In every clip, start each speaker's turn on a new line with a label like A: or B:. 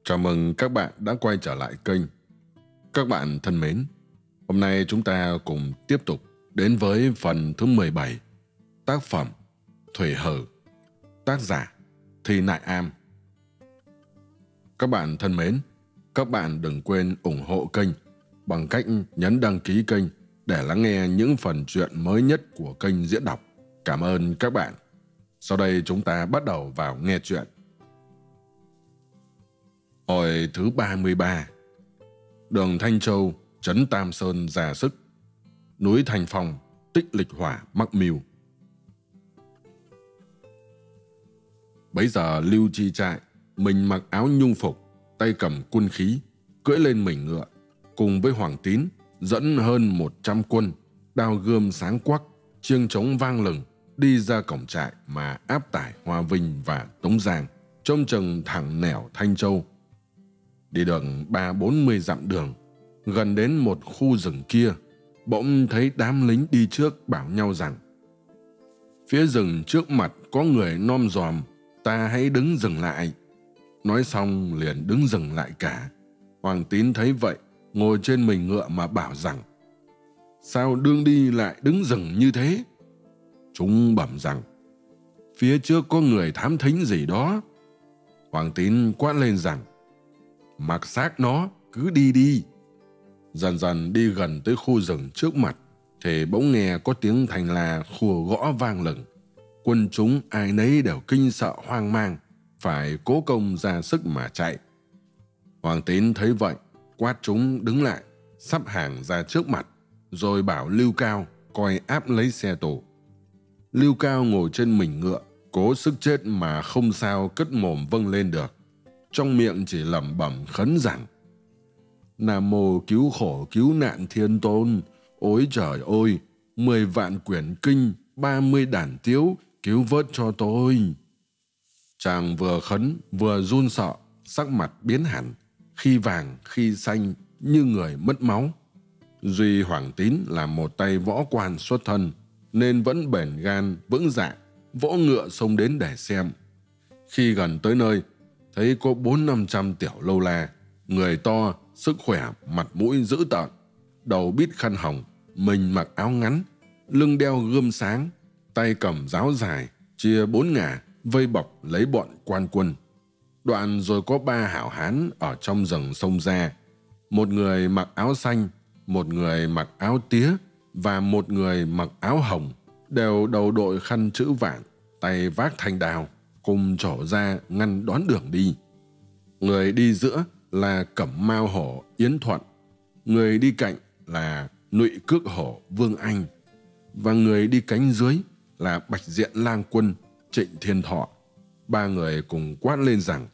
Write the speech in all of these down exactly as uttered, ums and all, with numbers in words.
A: Chào mừng các bạn đã quay trở lại kênh. Các bạn thân mến, hôm nay chúng ta cùng tiếp tục đến với phần thứ mười bảy, tác phẩm Thủy Hử, tác giả Thi Nại Am. Các bạn thân mến, các bạn đừng quên ủng hộ kênh bằng cách nhấn đăng ký kênh để lắng nghe những phần truyện mới nhất của kênh diễn đọc. Cảm ơn các bạn. Sau đây chúng ta bắt đầu vào nghe truyện. Hồi thứ ba mươi ba, đường Thanh Châu, trấn Tam Sơn ra sức, núi Thành Phong, tích lịch hỏa mắc mưu. Bấy giờ Lưu Chi Trại, mình mặc áo nhung phục, tay cầm quân khí, cưỡi lên mình ngựa, cùng với Hoàng Tín dẫn hơn một trăm quân, đao gươm sáng quắc, chiêng trống vang lừng, đi ra cổng trại mà áp tải Hoa Vinh và Tống Giang, trông chừng thẳng nẻo Thanh Châu. Đi được ba bốn mươi dặm đường, gần đến một khu rừng kia, bỗng thấy đám lính đi trước bảo nhau rằng: phía rừng trước mặt có người nom dòm, ta hãy đứng dừng lại. Nói xong liền đứng dừng lại cả. Hoàng Tín thấy vậy, ngồi trên mình ngựa mà bảo rằng: sao đương đi lại đứng dừng như thế? Chúng bẩm rằng: phía trước có người thám thính gì đó. Hoàng Tín quát lên rằng: mặc xác nó, cứ đi đi. Dần dần đi gần tới khu rừng trước mặt, thì bỗng nghe có tiếng thành là khua gõ vang lừng. Quân chúng ai nấy đều kinh sợ hoang mang, phải cố công ra sức mà chạy. Hoàng Tín thấy vậy, quát chúng đứng lại, sắp hàng ra trước mặt, rồi bảo Lưu Cao coi áp lấy xe tù. Lưu Cao ngồi trên mình ngựa, cố sức chết mà không sao cất mồm vâng lên được, trong miệng chỉ lẩm bẩm khấn rằng: Nam mô cứu khổ cứu nạn thiên tôn, ôi trời ơi, mười vạn quyển kinh, ba mươi đàn tiếu, cứu vớt cho tôi. Chàng vừa khấn vừa run sợ, sắc mặt biến hẳn, khi vàng khi xanh như người mất máu. Duy Hoàng Tín là một tay võ quan xuất thân, nên vẫn bền gan vững dạ, vỗ ngựa xông đến để xem. Khi gần tới nơi, thấy có bốn năm trăm tiểu lâu la, người to, sức khỏe, mặt mũi dữ tợn, đầu bít khăn hồng, mình mặc áo ngắn, lưng đeo gươm sáng, tay cầm giáo dài, chia bốn ngả vây bọc lấy bọn quan quân. Đoạn rồi có ba hảo hán ở trong rừng xông ra, một người mặc áo xanh, một người mặc áo tía và một người mặc áo hồng, đều đầu đội khăn chữ vạn, tay vác thanh đao, cùng trổ ra ngăn đón đường đi. Người đi giữa là Cẩm Mao Hổ Yến Thuận, người đi cạnh là Nụy Cước Hổ Vương Anh, và người đi cánh dưới là Bạch Diện Lang Quân Trịnh Thiên Thọ. Ba người cùng quát lên rằng: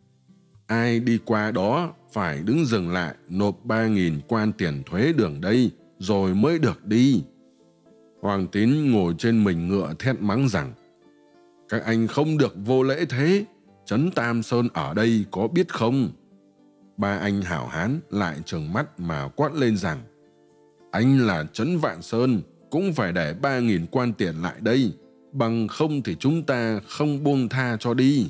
A: ai đi qua đó phải đứng dừng lại nộp ba nghìn quan tiền thuế đường đây, rồi mới được đi. Hoàng Tín ngồi trên mình ngựa thét mắng rằng: các anh không được vô lễ thế, trấn Tam Sơn ở đây có biết không? Ba anh hảo hán lại trừng mắt mà quát lên rằng: anh là trấn Vạn Sơn, cũng phải để ba nghìn quan tiền lại đây, bằng không thì chúng ta không buông tha cho đi.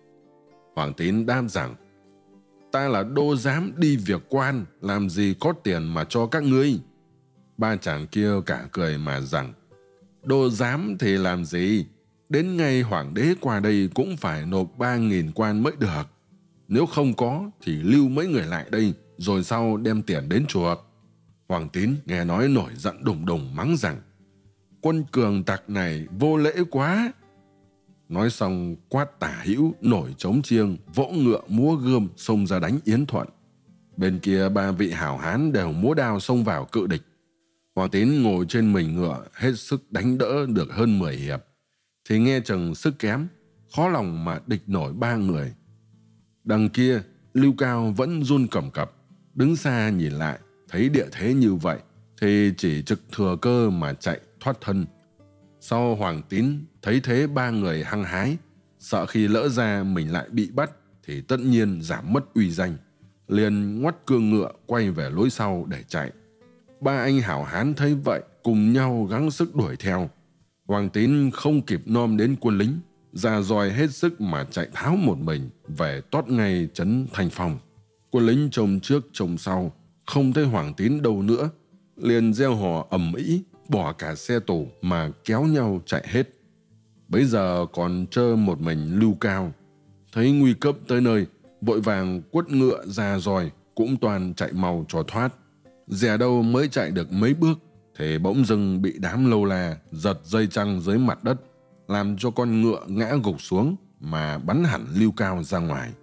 A: Hoàng Tín đáp rằng: ta là đô giám đi việc quan, làm gì có tiền mà cho các ngươi. Ba chàng kia cả cười mà rằng: đô giám thì làm gì, đến ngày hoàng đế qua đây cũng phải nộp ba nghìn quan mới được. Nếu không có thì lưu mấy người lại đây, rồi sau đem tiền đến chuộc. Hoàng Tín nghe nói nổi giận đùng đùng mắng rằng: quân cường tặc này vô lễ quá. Nói xong quát tả hữu nổi trống chiêng, vỗ ngựa múa gươm xông ra đánh Yến Thuận. Bên kia ba vị hảo hán đều múa đao xông vào cự địch. Hoàng Tín ngồi trên mình ngựa hết sức đánh đỡ được hơn mười hiệp, thì nghe chừng sức kém, khó lòng mà địch nổi ba người. Đằng kia Lưu Cao vẫn run cầm cập, đứng xa nhìn lại, thấy địa thế như vậy thì chỉ trực thừa cơ mà chạy thoát thân. Sau Hoàng Tín thấy thế ba người hăng hái, sợ khi lỡ ra mình lại bị bắt thì tất nhiên giảm mất uy danh, liền ngoắt cương ngựa quay về lối sau để chạy. Ba anh hảo hán thấy vậy cùng nhau gắng sức đuổi theo. Hoàng Tín không kịp nom đến quân lính, Ra roi hết sức mà chạy tháo một mình về tót ngay trấn Thanh Phong. Quân lính trông trước trông sau, không thấy Hoàng Tín đâu nữa, liền reo hò ầm ĩ, bỏ cả xe tù mà kéo nhau chạy hết. Bấy giờ còn trơ một mình Lưu Cao, thấy nguy cấp tới nơi, vội vàng quất ngựa ra roi, cũng toàn chạy mau cho thoát. Dè đâu mới chạy được mấy bước thì bỗng dưng bị đám lâu la giật dây trăng dưới mặt đất, làm cho con ngựa ngã gục xuống mà bắn hẳn Lưu Cao ra ngoài.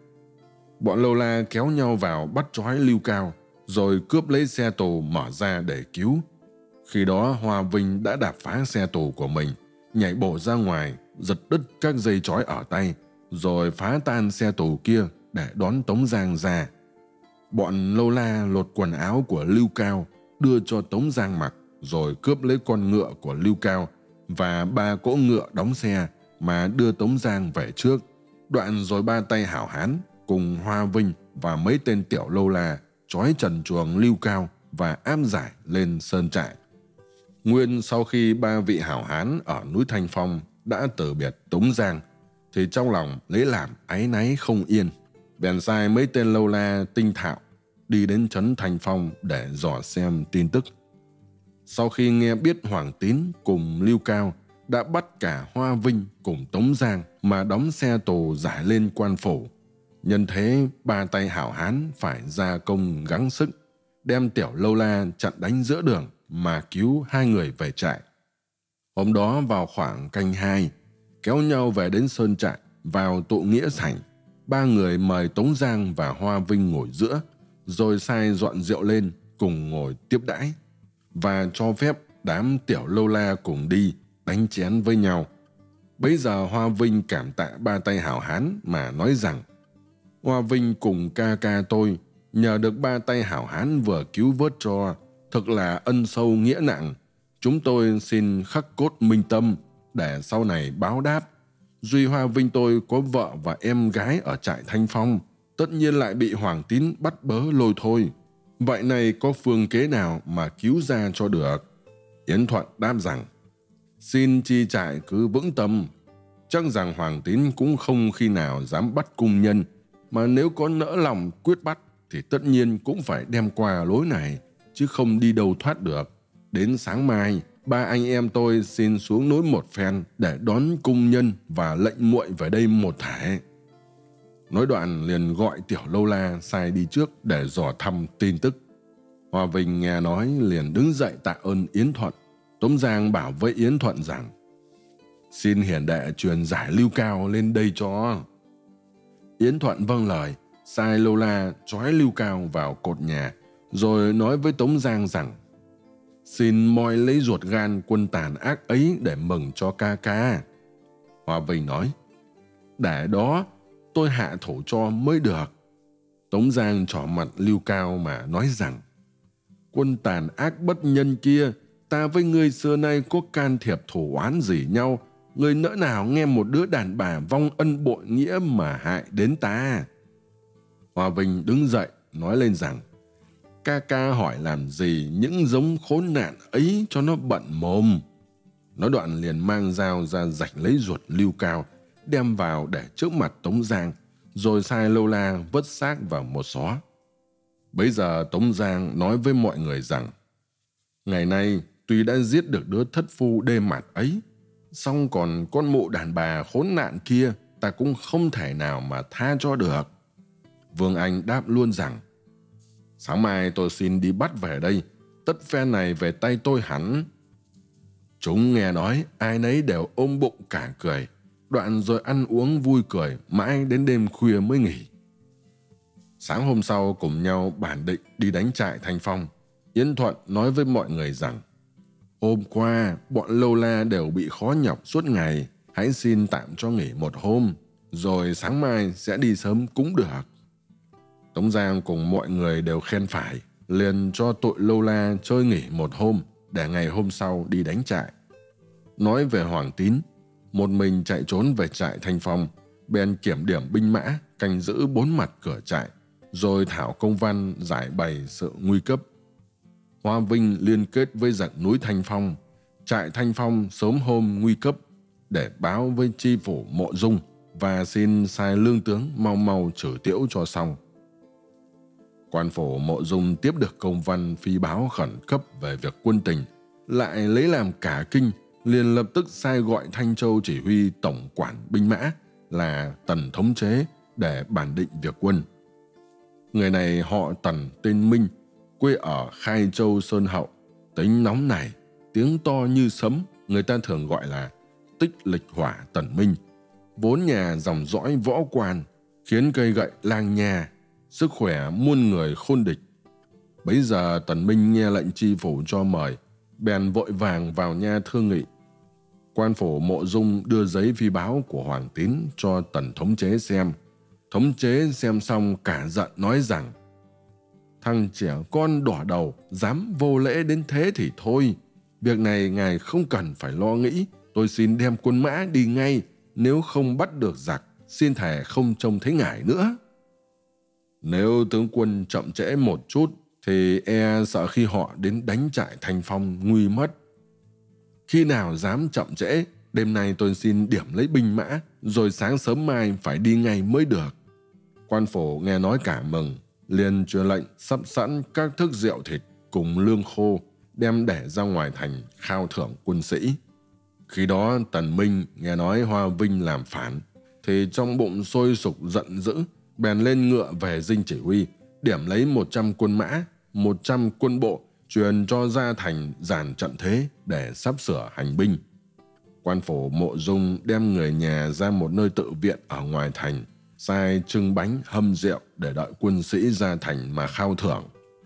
A: Bọn lâu la kéo nhau vào bắt trói Lưu Cao, rồi cướp lấy xe tù mở ra để cứu. Khi đó Hoa Vinh đã đạp phá xe tù của mình, nhảy bổ ra ngoài, giật đứt các dây trói ở tay, rồi phá tan xe tù kia để đón Tống Giang ra. Bọn lâu la lột quần áo của Lưu Cao đưa cho Tống Giang mặc, rồi cướp lấy con ngựa của Lưu Cao và ba cỗ ngựa đóng xe mà đưa Tống Giang về trước. Đoạn rồi ba tay hảo hán cùng Hoa Vinh và mấy tên tiểu lâu la trói trần truồng Lưu Cao và áp giải lên sơn trại. Nguyên sau khi ba vị hảo hán ở núi Thanh Phong đã từ biệt Tống Giang, thì trong lòng lấy làm áy náy không yên, bèn sai mấy tên lâu la tinh thạo đi đến trấn Thanh Phong để dò xem tin tức. Sau khi nghe biết Hoàng Tín cùng Lưu Cao đã bắt cả Hoa Vinh cùng Tống Giang mà đóng xe tù giải lên quan phủ, nhân thế ba tay hảo hán phải ra công gắng sức, đem tiểu lâu la chặn đánh giữa đường mà cứu hai người về trại. Hôm đó vào khoảng canh hai, kéo nhau về đến sơn trại, vào tụ nghĩa sảnh. Ba người mời Tống Giang và Hoa Vinh ngồi giữa, rồi sai dọn rượu lên cùng ngồi tiếp đãi, và cho phép đám tiểu lâu la cùng đi đánh chén với nhau. Bấy giờ Hoa Vinh cảm tạ ba tay hảo hán mà nói rằng: Hoa Vinh cùng ca ca tôi nhờ được ba tay hảo hán vừa cứu vớt cho, thật là ân sâu nghĩa nặng. Chúng tôi xin khắc cốt minh tâm để sau này báo đáp. Duy Hoa Vinh tôi có vợ và em gái ở trại Thanh Phong, tất nhiên lại bị Hoàng Tín bắt bớ lôi thôi. Vậy này có phương kế nào mà cứu ra cho được? Yến Thuận đáp rằng: Xin chi trại cứ vững tâm. Chắc rằng Hoàng Tín cũng không khi nào dám bắt cung nhân, mà nếu có nỡ lòng quyết bắt thì tất nhiên cũng phải đem qua lối này, chứ không đi đâu thoát được. Đến sáng mai, ba anh em tôi xin xuống núi một phen để đón cung nhân và lệnh muội về đây một thể. Nói đoạn liền gọi tiểu lâu la sai đi trước để dò thăm tin tức. Hoa Vinh nghe nói liền đứng dậy tạ ơn Yến Thuận. Tống Giang bảo với Yến Thuận rằng: Xin hiển đệ truyền giải Lưu Cao lên đây cho. Yến Thuận vâng lời, sai lâu la trói Lưu Cao vào cột nhà, rồi nói với Tống Giang rằng: Xin moi lấy ruột gan quân tàn ác ấy để mừng cho ca ca. Hoa Vinh nói: Để đó tôi hạ thủ cho mới được. Tống Giang trỏ mặt Lưu Cao mà nói rằng: Quân tàn ác bất nhân kia, ta với ngươi xưa nay có can thiệp thù oán gì nhau, ngươi nỡ nào nghe một đứa đàn bà vong ân bội nghĩa mà hại đến ta. Hoa Vinh đứng dậy nói lên rằng: Ca ca hỏi làm gì những giống khốn nạn ấy cho nó bận mồm. Nói đoạn liền mang dao ra rạch lấy ruột Lưu Cao, đem vào để trước mặt Tống Giang, rồi sai lâu la vứt xác vào một xó. Bấy giờ Tống Giang nói với mọi người rằng: Ngày nay tuy đã giết được đứa thất phu đê mạt ấy, song còn con mụ đàn bà khốn nạn kia ta cũng không thể nào mà tha cho được. Vương Anh đáp luôn rằng: Sáng mai tôi xin đi bắt về đây, tất phen này về tay tôi hẳn. Chúng nghe nói ai nấy đều ôm bụng cả cười, đoạn rồi ăn uống vui cười mãi đến đêm khuya mới nghỉ. Sáng hôm sau cùng nhau bản định đi đánh trại Thanh Phong. Yến Thuận nói với mọi người rằng: Hôm qua bọn lâu la đều bị khó nhọc suốt ngày, hãy xin tạm cho nghỉ một hôm, rồi sáng mai sẽ đi sớm cũng được. Tống Giang cùng mọi người đều khen phải, liền cho tụi lâu la chơi nghỉ một hôm để ngày hôm sau đi đánh trại. Nói về Hoàng Tín, một mình chạy trốn về trại Thanh Phong, bèn kiểm điểm binh mã canh giữ bốn mặt cửa trại, rồi thảo công văn giải bày sự nguy cấp. Hoa Vinh liên kết với giặc núi Thanh Phong. Trại Thanh Phong sớm hôm nguy cấp, để báo với tri phủ Mộ Dung và xin sai lương tướng mau mau trừ tiễu cho xong. Quan phủ Mộ Dung tiếp được công văn phi báo khẩn cấp về việc quân tình, lại lấy làm cả kinh, liền lập tức sai gọi Thanh Châu chỉ huy tổng quản binh mã là Tần Thống Chế để bàn định việc quân. Người này họ Tần, tên Minh, quê ở Khai Châu Sơn Hậu, tính nóng này, tiếng to như sấm, người ta thường gọi là Tích Lịch Hỏa Tần Minh, vốn nhà dòng dõi võ quan, khiến cây gậy lang nha, sức khỏe muôn người khôn địch. Bấy giờ Tần Minh nghe lệnh tri phủ cho mời, bèn vội vàng vào nha thương nghị. Quan phủ Mộ Dung đưa giấy phi báo của Hoàng Tín cho Tần Thống Chế xem. Thống Chế xem xong cả giận nói rằng: thằng trẻ con đỏ đầu dám vô lễ đến thế thì thôi, việc này ngài không cần phải lo nghĩ, tôi xin đem quân mã đi ngay, nếu không bắt được giặc xin thề không trông thấy ngài nữa. Nếu tướng quân chậm trễ một chút thì e sợ khi họ đến đánh trại Thanh Phong nguy mất. Khi nào dám chậm trễ, đêm nay tôi xin điểm lấy binh mã, rồi sáng sớm mai phải đi ngay mới được. Quan phủ nghe nói cả mừng, liền truyền lệnh sắp sẵn các thức rượu thịt cùng lương khô, đem để ra ngoài thành khao thưởng quân sĩ. Khi đó Tần Minh nghe nói Hoa Vinh làm phản, thì trong bụng sôi sục giận dữ, bèn lên ngựa về dinh chỉ huy, điểm lấy một trăm quân mã, một trăm quân bộ, truyền cho ra thành dàn trận thế để sắp sửa hành binh. Quan phủ Mộ Dung đem người nhà ra một nơi tự viện ở ngoài thành, sai trưng bánh hâm rượu để đợi quân sĩ ra thành mà khao thưởng.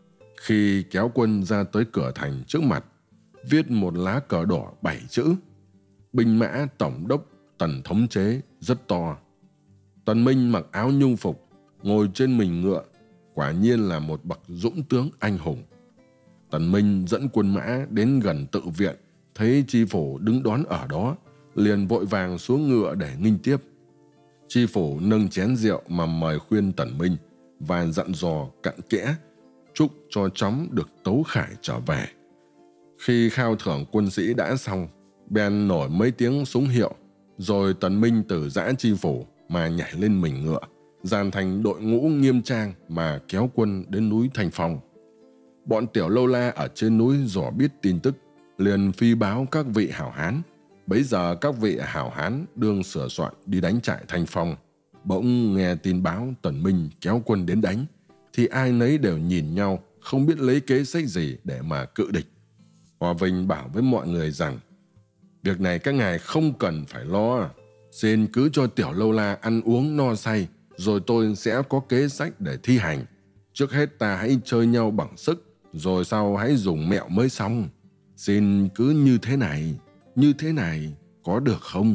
A: Khi kéo quân ra tới cửa thành trước mặt, viết một lá cờ đỏ bảy chữ Binh mã tổng đốc Tần Thống Chế rất to. Tần Minh mặc áo nhung phục, ngồi trên mình ngựa, quả nhiên là một bậc dũng tướng anh hùng. Tần Minh dẫn quân mã đến gần tự viện, thấy tri phủ đứng đón ở đó, liền vội vàng xuống ngựa để nghinh tiếp. Tri phủ nâng chén rượu mà mời khuyên Tần Minh và dặn dò cặn kẽ, chúc cho chóng được tấu khải trở về. Khi khao thưởng quân sĩ đã xong, bèn nổi mấy tiếng súng hiệu, rồi Tần Minh từ giã tri phủ mà nhảy lên mình ngựa, dàn thành đội ngũ nghiêm trang mà kéo quân đến núi Thanh Phong. Bọn tiểu lâu la ở trên núi dò biết tin tức, liền phi báo các vị hảo hán. Bấy giờ các vị hảo hán đương sửa soạn đi đánh trại Thanh Phong. Bỗng nghe tin báo Tần Minh kéo quân đến đánh, thì ai nấy đều nhìn nhau, không biết lấy kế sách gì để mà cự địch. Hòa Vinh bảo với mọi người rằng: việc này các ngài không cần phải lo, xin cứ cho tiểu lâu la ăn uống no say, rồi tôi sẽ có kế sách để thi hành. Trước hết ta hãy chơi nhau bằng sức, rồi sau hãy dùng mẹo mới xong. Xin cứ như thế này, như thế này, có được không?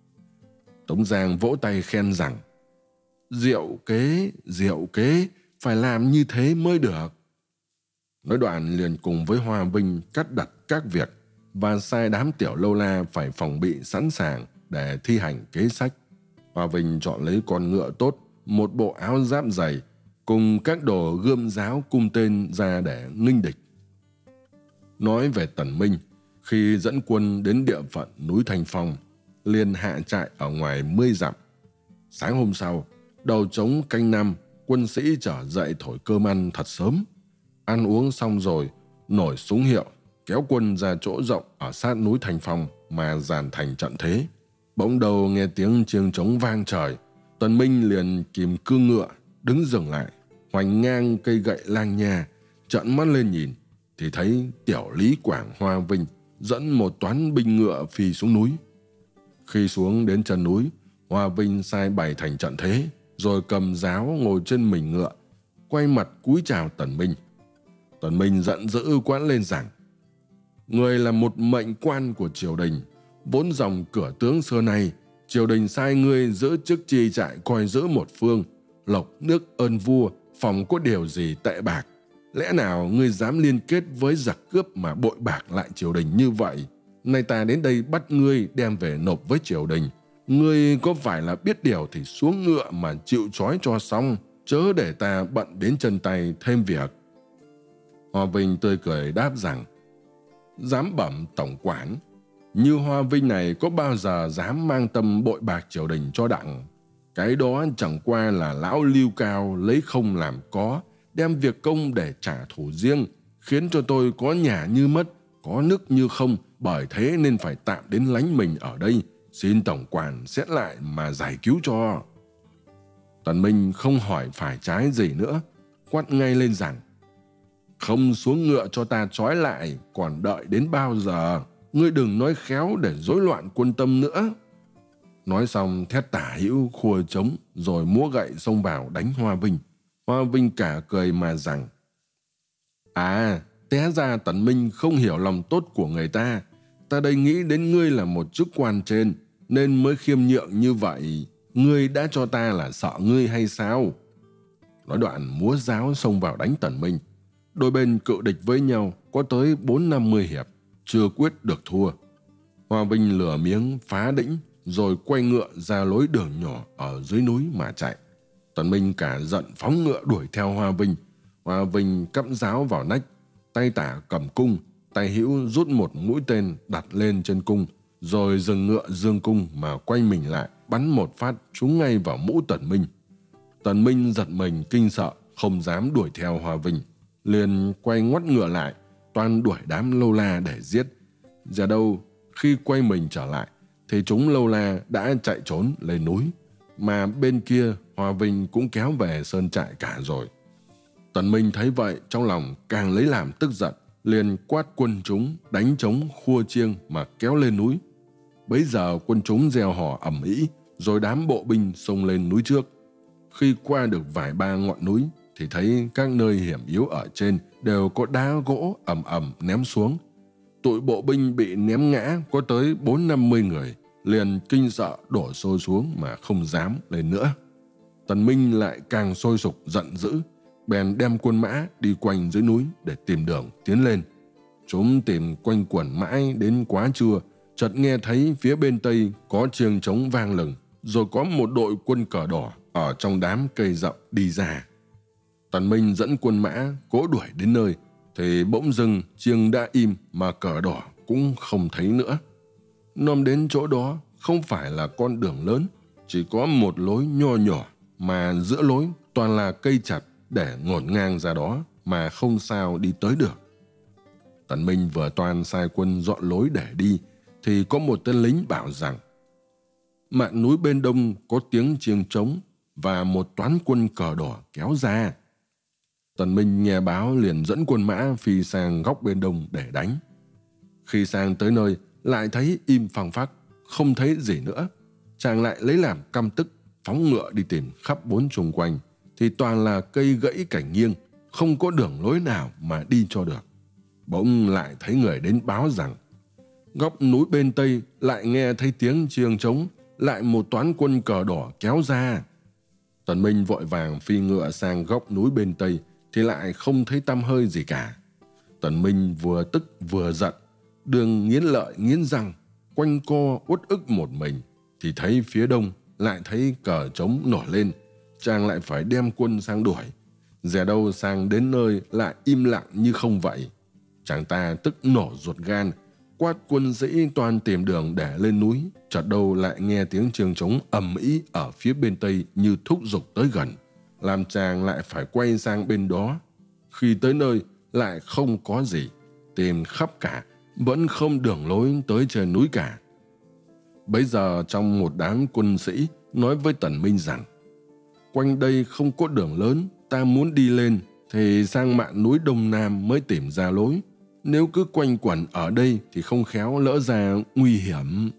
A: Tống Giang vỗ tay khen rằng: diệu kế, diệu kế, phải làm như thế mới được. Nói đoạn liền cùng với Hoa Vinh cắt đặt các việc và sai đám tiểu lâu la phải phòng bị sẵn sàng để thi hành kế sách. Hoa Vinh chọn lấy con ngựa tốt, một bộ áo giáp dày, cùng các đồ gươm giáo cung tên ra để nghênh địch. Nói về Tần Minh, khi dẫn quân đến địa phận núi Thanh Phong, liền hạ trại ở ngoài mươi dặm. Sáng hôm sau, đầu trống canh năm, quân sĩ trở dậy thổi cơm ăn thật sớm. Ăn uống xong rồi, nổi súng hiệu, kéo quân ra chỗ rộng ở sát núi Thanh Phong mà dàn thành trận thế. Bỗng đầu nghe tiếng chiêng trống vang trời, Tần Minh liền kìm cương ngựa, đứng dừng lại, hoành ngang cây gậy lang nha, trợn mắt lên nhìn, thì thấy tiểu Lý Quảng Hoa Vinh dẫn một toán binh ngựa phi xuống núi. Khi xuống đến chân núi, Hoa Vinh sai bày thành trận thế, rồi cầm giáo ngồi trên mình ngựa, quay mặt cúi chào Tần Minh. Tần Minh giận dữ quát lên rằng: người là một mệnh quan của triều đình, vốn dòng cửa tướng xưa nay, triều đình sai ngươi giữ chức chi trại coi giữ một phương, lộc nước ơn vua, phòng có điều gì tệ bạc. Lẽ nào ngươi dám liên kết với giặc cướp mà bội bạc lại triều đình như vậy? Nay ta đến đây bắt ngươi đem về nộp với triều đình. Ngươi có phải là biết điều thì xuống ngựa mà chịu trói cho xong, chớ để ta bận đến chân tay thêm việc. Hoa Vinh tươi cười đáp rằng: dám bẩm tổng quản, Như Hoa Vinh này có bao giờ dám mang tâm bội bạc triều đình cho đặng. Cái đó chẳng qua là lão Lưu Cao lấy không làm có, đem việc công để trả thù riêng, khiến cho tôi có nhà như mất, có nước như không, bởi thế nên phải tạm đến lánh mình ở đây, xin tổng quản xét lại mà giải cứu cho. Tần Minh không hỏi phải trái gì nữa, quát ngay lên rằng: Không xuống ngựa cho ta trói lại, còn đợi đến bao giờ? Ngươi đừng nói khéo để rối loạn quân tâm nữa. Nói xong thét tả hữu khua trống, rồi múa gậy xông vào đánh Hoa Vinh. Hoa Vinh cả cười mà rằng: À, té ra Tần Minh không hiểu lòng tốt của người ta. Ta đây nghĩ đến ngươi là một chức quan trên, nên mới khiêm nhượng như vậy. Ngươi đã cho ta là sợ ngươi hay sao? Nói đoạn múa giáo xông vào đánh Tần Minh. Đôi bên cự địch với nhau có tới bốn năm mươi hiệp, chưa quyết được thua. Hoa Vinh lừa miếng phá đĩnh, rồi quay ngựa ra lối đường nhỏ ở dưới núi mà chạy. Tần Minh cả giận phóng ngựa đuổi theo Hoa Vinh. Hoa Vinh cắm giáo vào nách, tay tả cầm cung, tay hữu rút một mũi tên đặt lên trên cung, rồi dừng ngựa dương cung mà quay mình lại, bắn một phát trúng ngay vào mũ Tần Minh. Tần Minh giật mình kinh sợ, không dám đuổi theo Hoa Vinh, liền quay ngoắt ngựa lại, toan đuổi đám lâu la để giết. Giờ đâu khi quay mình trở lại thì chúng lâu la đã chạy trốn lên núi, mà bên kia Hoa Vinh cũng kéo về sơn trại cả rồi. Tần Minh thấy vậy trong lòng càng lấy làm tức giận, liền quát quân chúng đánh trống khua chiêng mà kéo lên núi. Bấy giờ quân chúng reo hò ầm ĩ, rồi đám bộ binh xông lên núi trước. Khi qua được vài ba ngọn núi thì thấy các nơi hiểm yếu ở trên đều có đá gỗ ầm ầm ném xuống. Tụi bộ binh bị ném ngã có tới bốn năm mươi người, liền kinh sợ đổ xô xuống mà không dám lên nữa. Tần Minh lại càng sôi sục giận dữ, bèn đem quân mã đi quanh dưới núi để tìm đường tiến lên. Chúng tìm quanh quẩn mãi đến quá trưa, chợt nghe thấy phía bên tây có chiêng trống vang lừng, rồi có một đội quân cờ đỏ ở trong đám cây rậm đi ra. Tần Minh dẫn quân mã cố đuổi đến nơi, thì bỗng dưng chiêng đã im mà cờ đỏ cũng không thấy nữa. Nom đến chỗ đó không phải là con đường lớn, chỉ có một lối nho nhỏ, mà giữa lối toàn là cây chặt để ngổn ngang ra đó mà không sao đi tới được. Tần Minh vừa toan sai quân dọn lối để đi thì có một tên lính bảo rằng: Mạn núi bên đông có tiếng chiêng trống và một toán quân cờ đỏ kéo ra. Tần Minh nghe báo liền dẫn quân mã phi sang góc bên đông để đánh. Khi sang tới nơi lại thấy im phăng phắc, không thấy gì nữa. Chàng lại lấy làm căm tức, phóng ngựa đi tìm khắp bốn chung quanh, thì toàn là cây gãy cảnh nghiêng, không có đường lối nào mà đi cho được. Bỗng lại thấy người đến báo rằng góc núi bên tây lại nghe thấy tiếng chiêng trống, lại một toán quân cờ đỏ kéo ra. Tần Minh vội vàng phi ngựa sang góc núi bên tây thì lại không thấy tăm hơi gì cả. Tần Minh vừa tức vừa giận, đường nghiến lợi nghiến răng, quanh co uất ức một mình, thì thấy phía đông lại thấy cờ trống nổi lên. Chàng lại phải đem quân sang đuổi. Dè đâu sang đến nơi lại im lặng như không vậy. Chàng ta tức nổ ruột gan, quát quân sĩ toàn tìm đường để lên núi. Chợt đâu lại nghe tiếng chiêng trống ầm ĩ ở phía bên tây như thúc giục tới gần, làm chàng lại phải quay sang bên đó. Khi tới nơi lại không có gì, tìm khắp cả vẫn không đường lối tới trên núi cả. Bấy giờ trong một đám quân sĩ nói với Tần Minh rằng: Quanh đây không có đường lớn, ta muốn đi lên thì sang mạn núi đông nam mới tìm ra lối. Nếu cứ quanh quẩn ở đây thì không khéo lỡ ra nguy hiểm.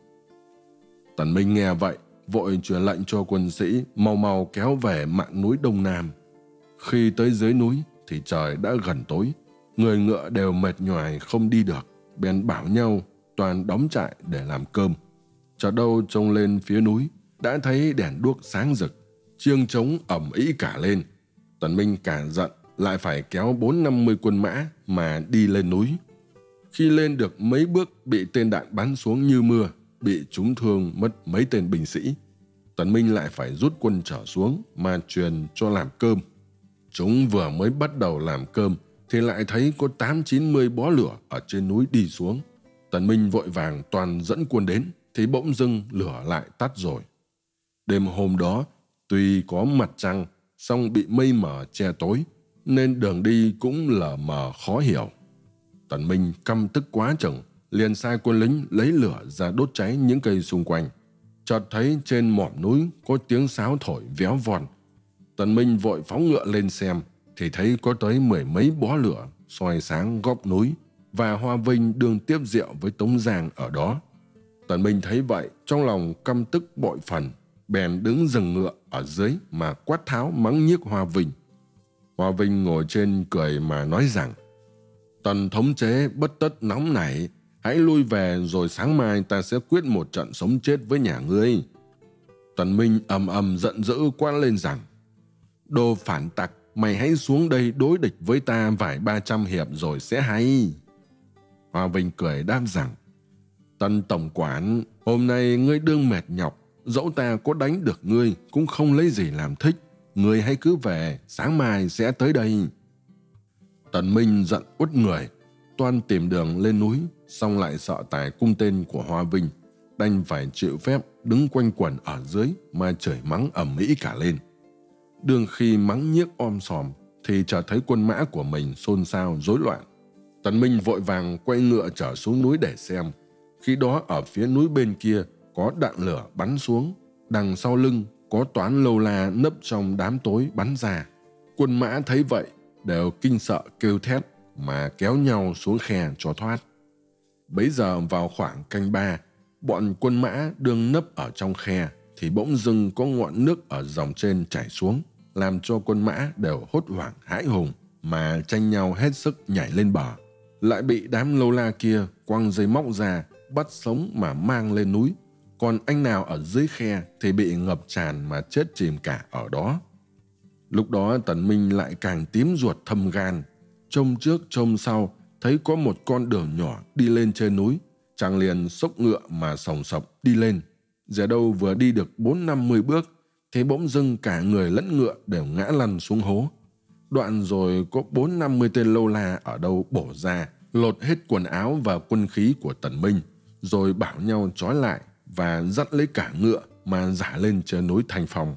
A: Tần Minh nghe vậy, vội truyền lệnh cho quân sĩ mau mau kéo về mạn núi đông nam. Khi tới dưới núi thì trời đã gần tối, người ngựa đều mệt nhoài không đi được, bèn bảo nhau toàn đóng trại để làm cơm. Chợt đâu trông lên phía núi đã thấy đèn đuốc sáng rực, chiêng trống ầm ĩ cả lên. Tần Minh cả giận, lại phải kéo bốn năm mươi quân mã mà đi lên núi. Khi lên được mấy bước bị tên đạn bắn xuống như mưa, bị trúng thương mất mấy tên binh sĩ. Tần Minh lại phải rút quân trở xuống mà truyền cho làm cơm. Chúng vừa mới bắt đầu làm cơm thì lại thấy có tám chín mươi bó lửa ở trên núi đi xuống. Tần Minh vội vàng toàn dẫn quân đến, thì bỗng dưng lửa lại tắt rồi. Đêm hôm đó, tuy có mặt trăng, song bị mây mờ che tối, nên đường đi cũng lờ mờ khó hiểu. Tần Minh căm tức quá chừng, liền sai quân lính lấy lửa ra đốt cháy những cây xung quanh. Chợt thấy trên mỏm núi có tiếng sáo thổi véo von. Tần Minh vội phóng ngựa lên xem, thì thấy có tới mười mấy bó lửa soi sáng góc núi, và Hoa Vinh đương tiếp rượu với Tống Giang ở đó. Tần Minh thấy vậy, trong lòng căm tức bội phần, bèn đứng dừng ngựa ở dưới mà quát tháo mắng nhiếc Hoa Vinh. Hoa Vinh ngồi trên cười mà nói rằng: Tần thống chế bất tất nóng nảy, hãy lui về rồi sáng mai ta sẽ quyết một trận sống chết với nhà ngươi. Tần Minh ầm ầm giận dữ quát lên rằng: Đồ phản tặc, mày hãy xuống đây đối địch với ta vài ba trăm hiệp rồi sẽ hay. Hoa Vinh cười đáp rằng: Tần tổng quản, hôm nay ngươi đương mệt nhọc, dẫu ta có đánh được ngươi cũng không lấy gì làm thích. Ngươi hãy cứ về, sáng mai sẽ tới đây. Tần Minh giận uất người, toan tìm đường lên núi, xong lại sợ tài cung tên của Hoa Vinh, đành phải chịu phép đứng quanh quẩn ở dưới mà chửi mắng ầm ĩ cả lên. Đương khi mắng nhiếc om sòm thì chợt thấy quân mã của mình xôn xao rối loạn. Tần Minh vội vàng quay ngựa trở xuống núi để xem. Khi đó ở phía núi bên kia có đạn lửa bắn xuống, đằng sau lưng có Toán Lâu La nấp trong đám tối bắn ra. Quân mã thấy vậy đều kinh sợ kêu thét mà kéo nhau xuống khe cho thoát. Bấy giờ vào khoảng canh ba, bọn quân mã đương nấp ở trong khe thì bỗng dưng có ngọn nước ở dòng trên chảy xuống, làm cho quân mã đều hốt hoảng hãi hùng mà tranh nhau hết sức nhảy lên bờ. Lại bị đám Lâu La kia quăng dây móc ra, bắt sống mà mang lên núi. Còn anh nào ở dưới khe thì bị ngập tràn mà chết chìm cả ở đó. Lúc đó Tần Minh lại càng tím ruột thâm gan. Trông trước trông sau thấy có một con đường nhỏ đi lên trên núi, chàng liền xốc ngựa mà sòng sọc đi lên. Dẻ đâu vừa đi được bốn năm mươi bước thì bỗng dưng cả người lẫn ngựa đều ngã lăn xuống hố. Đoạn rồi có bốn năm mươi tên Lâu La ở đâu bổ ra, lột hết quần áo và quân khí của Tần Minh, rồi bảo nhau trói lại và dắt lấy cả ngựa mà giả lên trên núi Thanh Phong.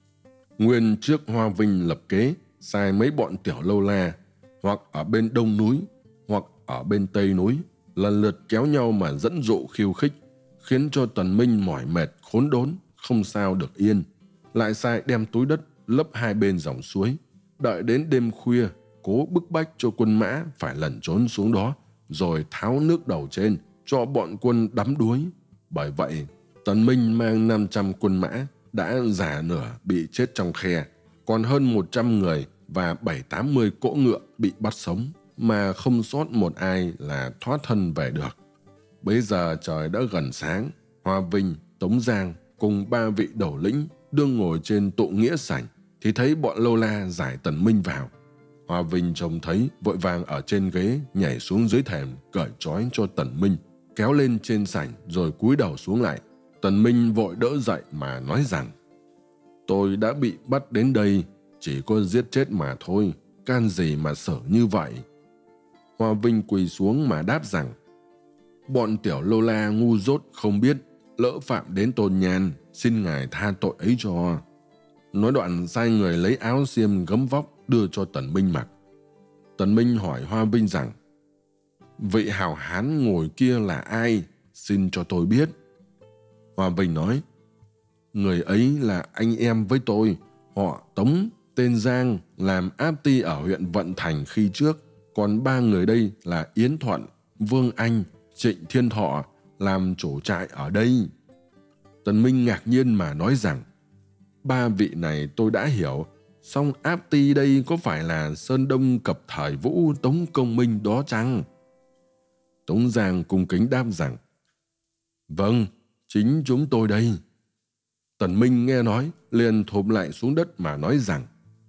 A: Nguyên trước Hoa Vinh lập kế sai mấy bọn tiểu Lâu La hoặc ở bên đông núi hoặc ở bên tây núi lần lượt kéo nhau mà dẫn dụ khiêu khích, khiến cho Tần Minh mỏi mệt khốn đốn không sao được yên. Lại sai đem túi đất lấp hai bên dòng suối, đợi đến đêm khuya cố bức bách cho quân mã phải lẩn trốn xuống đó, rồi tháo nước đầu trên cho bọn quân đắm đuối. Bởi vậy Tần Minh mang năm trăm quân mã đã già nửa bị chết trong khe, còn hơn một trăm người và bảy tám mươi cỗ ngựa bị bắt sống, mà không sót một ai là thoát thân về được. Bấy giờ trời đã gần sáng, Hoa Vinh, Tống Giang cùng ba vị đầu lĩnh đương ngồi trên tụ nghĩa sảnh thì thấy bọn Lâu La giải Tần Minh vào. Hoa Vinh trông thấy vội vàng ở trên ghế nhảy xuống dưới thềm cởi trói cho Tần Minh, kéo lên trên sảnh rồi cúi đầu xuống lại. Tần Minh vội đỡ dậy mà nói rằng: Tôi đã bị bắt đến đây, chỉ có giết chết mà thôi, can gì mà xử như vậy. Hoa Vinh quỳ xuống mà đáp rằng: Bọn tiểu Lâu La ngu dốt không biết, lỡ phạm đến tôn nhan, xin ngài tha tội ấy cho. Nói đoạn sai người lấy áo xiêm gấm vóc đưa cho Tần Minh mặc. Tần Minh hỏi Hoa Vinh rằng: Vị hào hán ngồi kia là ai? Xin cho tôi biết. Hoa Vinh nói: Người ấy là anh em với tôi, họ Tống, tên Giang, làm áp ty ở huyện Vận Thành khi trước. Còn ba người đây là Yến Thuận, Vương Anh, Trịnh Thiên Thọ, làm chủ trại ở đây. Tần Minh ngạc nhiên mà nói rằng: Ba vị này tôi đã hiểu, song áp ty đây có phải là Sơn Đông Cập Thời Vũ Tống Công Minh đó chăng? Tống Giang cung kính đáp rằng: Vâng, chính chúng tôi đây. Tần Minh nghe nói liền thụp lại xuống đất mà nói rằng: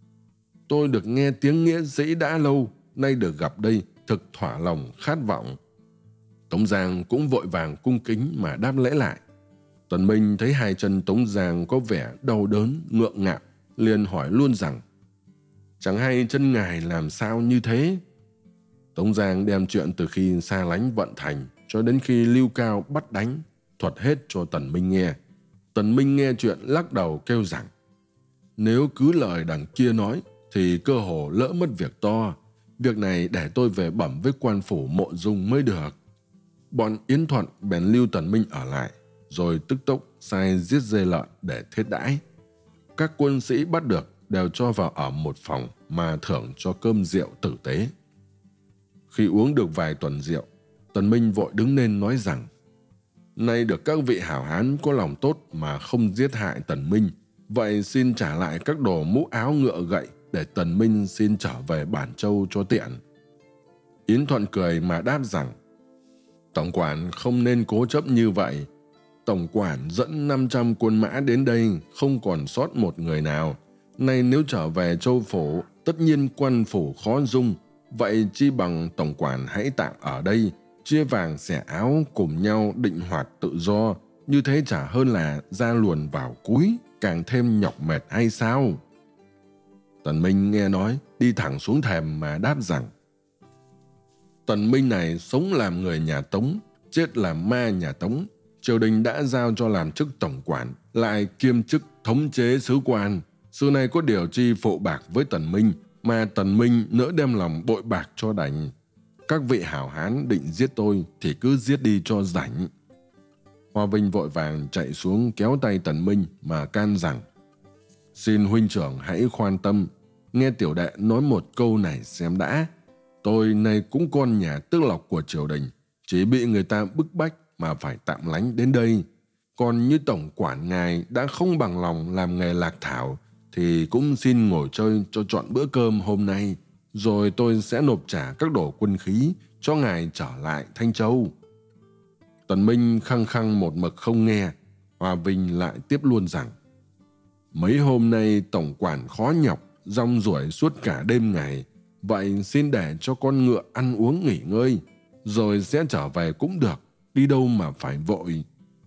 A: Tôi được nghe tiếng nghĩa sĩ đã lâu, nay được gặp đây thực thỏa lòng khát vọng. Tống Giang cũng vội vàng cung kính mà đáp lễ lại. Tần Minh thấy hai chân Tống Giang có vẻ đau đớn ngượng ngạo, liền hỏi luôn rằng: Chẳng hay chân ngài làm sao như thế? Tống Giang đem chuyện từ khi xa lánh Vận Thành cho đến khi Lưu Cao bắt đánh, thuật hết cho Tần Minh nghe. Tần Minh nghe chuyện lắc đầu kêu rằng, nếu cứ lời đằng kia nói thì cơ hồ lỡ mất việc to. Việc này để tôi về bẩm với quan phủ Mộ Dung mới được. Bọn Yến Thuận bèn lưu Tần Minh ở lại, rồi tức tốc sai giết dê lợn để thiết đãi. Các quân sĩ bắt được đều cho vào ở một phòng mà thưởng cho cơm rượu tử tế. Khi uống được vài tuần rượu, Tần Minh vội đứng lên nói rằng, nay được các vị hảo hán có lòng tốt mà không giết hại Tần Minh, vậy xin trả lại các đồ mũ áo ngựa gậy để Tần Minh xin trở về Bản Châu cho tiện. Yến Thuận cười mà đáp rằng, tổng quản không nên cố chấp như vậy. Tổng quản dẫn năm trăm quân mã đến đây, không còn sót một người nào. Nay nếu trở về Châu Phủ, tất nhiên quan phủ khó dung. Vậy chi bằng tổng quản hãy tạm ở đây, chia vàng xẻ áo cùng nhau định hoạt tự do. Như thế chả hơn là ra luồn vào cúi, càng thêm nhọc mệt hay sao? Tần Minh nghe nói, đi thẳng xuống thềm mà đáp rằng, Tần Minh này sống làm người nhà Tống, chết làm ma nhà Tống. Triều đình đã giao cho làm chức tổng quản, lại kiêm chức thống chế sứ quan. Xưa nay có điều chi phụ bạc với Tần Minh, mà Tần Minh nỡ đem lòng bội bạc cho đành. Các vị hảo hán định giết tôi thì cứ giết đi cho rảnh. Hoa Vinh vội vàng chạy xuống kéo tay Tần Minh mà can rằng, xin huynh trưởng hãy khoan tâm, nghe tiểu đệ nói một câu này xem đã. Tôi nay cũng con nhà tước lộc của triều đình, chỉ bị người ta bức bách mà phải tạm lánh đến đây. Còn như tổng quản ngài đã không bằng lòng làm nghề lạc thảo, thì cũng xin ngồi chơi cho trọn bữa cơm hôm nay, rồi tôi sẽ nộp trả các đồ quân khí cho ngài trở lại Thanh Châu. Tần Minh khăng khăng một mực không nghe. Hoa Vinh lại tiếp luôn rằng, mấy hôm nay tổng quản khó nhọc, rong ruổi suốt cả đêm ngày, vậy xin để cho con ngựa ăn uống nghỉ ngơi, rồi sẽ trở về cũng được, đi đâu mà phải vội.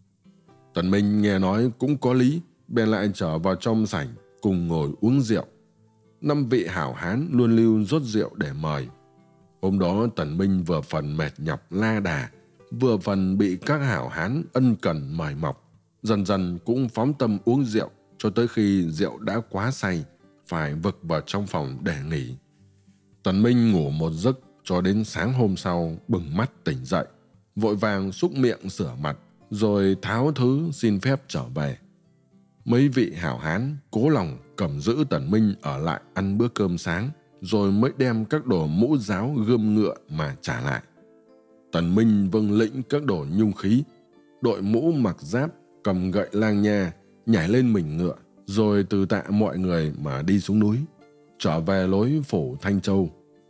A: Tần Minh nghe nói cũng có lý, bèn lại trở vào trong sảnh cùng ngồi uống rượu. Năm vị hảo hán luôn lưu rót rượu để mời. Hôm đó Tần Minh vừa phần mệt nhọc la đà, vừa phần bị các hảo hán ân cần mời mọc, dần dần cũng phóng tâm uống rượu cho tới khi rượu đã quá say, phải vực vào trong phòng để nghỉ. Tần Minh ngủ một giấc cho đến sáng hôm sau bừng mắt tỉnh dậy, vội vàng súc miệng sửa mặt, rồi tháo thứ xin phép trở về. Mấy vị hảo hán cố lòng cầm giữ Tần Minh ở lại ăn bữa cơm sáng, rồi mới đem các đồ mũ giáo gươm ngựa mà trả lại. Tần Minh vâng lĩnh các đồ nhung khí, đội mũ mặc giáp, cầm gậy lang nha, nhảy lên mình ngựa, rồi từ tạ mọi người mà đi xuống núi, trở về lối phủ Thanh Châu.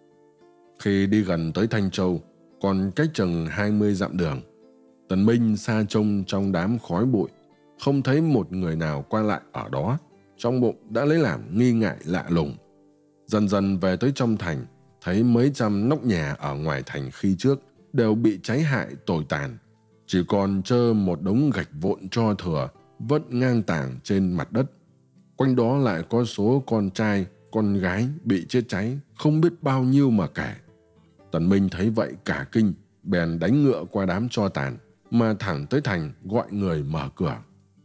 A: Khi đi gần tới Thanh Châu, còn cách chừng hai mươi dặm đường, Tần Minh xa trông trong đám khói bụi, không thấy một người nào qua lại ở đó, trong bụng đã lấy làm nghi ngại lạ lùng. Dần dần về tới trong thành, thấy mấy trăm nóc nhà ở ngoài thành khi trước đều bị cháy hại tồi tàn, chỉ còn trơ một đống gạch vụn tro thừa vất ngang tàng trên mặt đất. Quanh đó lại có số con trai, con gái bị chết cháy không biết bao nhiêu mà kể. Tần Minh thấy vậy cả kinh, bèn đánh ngựa qua đám tro tàn mà thẳng tới thành gọi người mở cửa.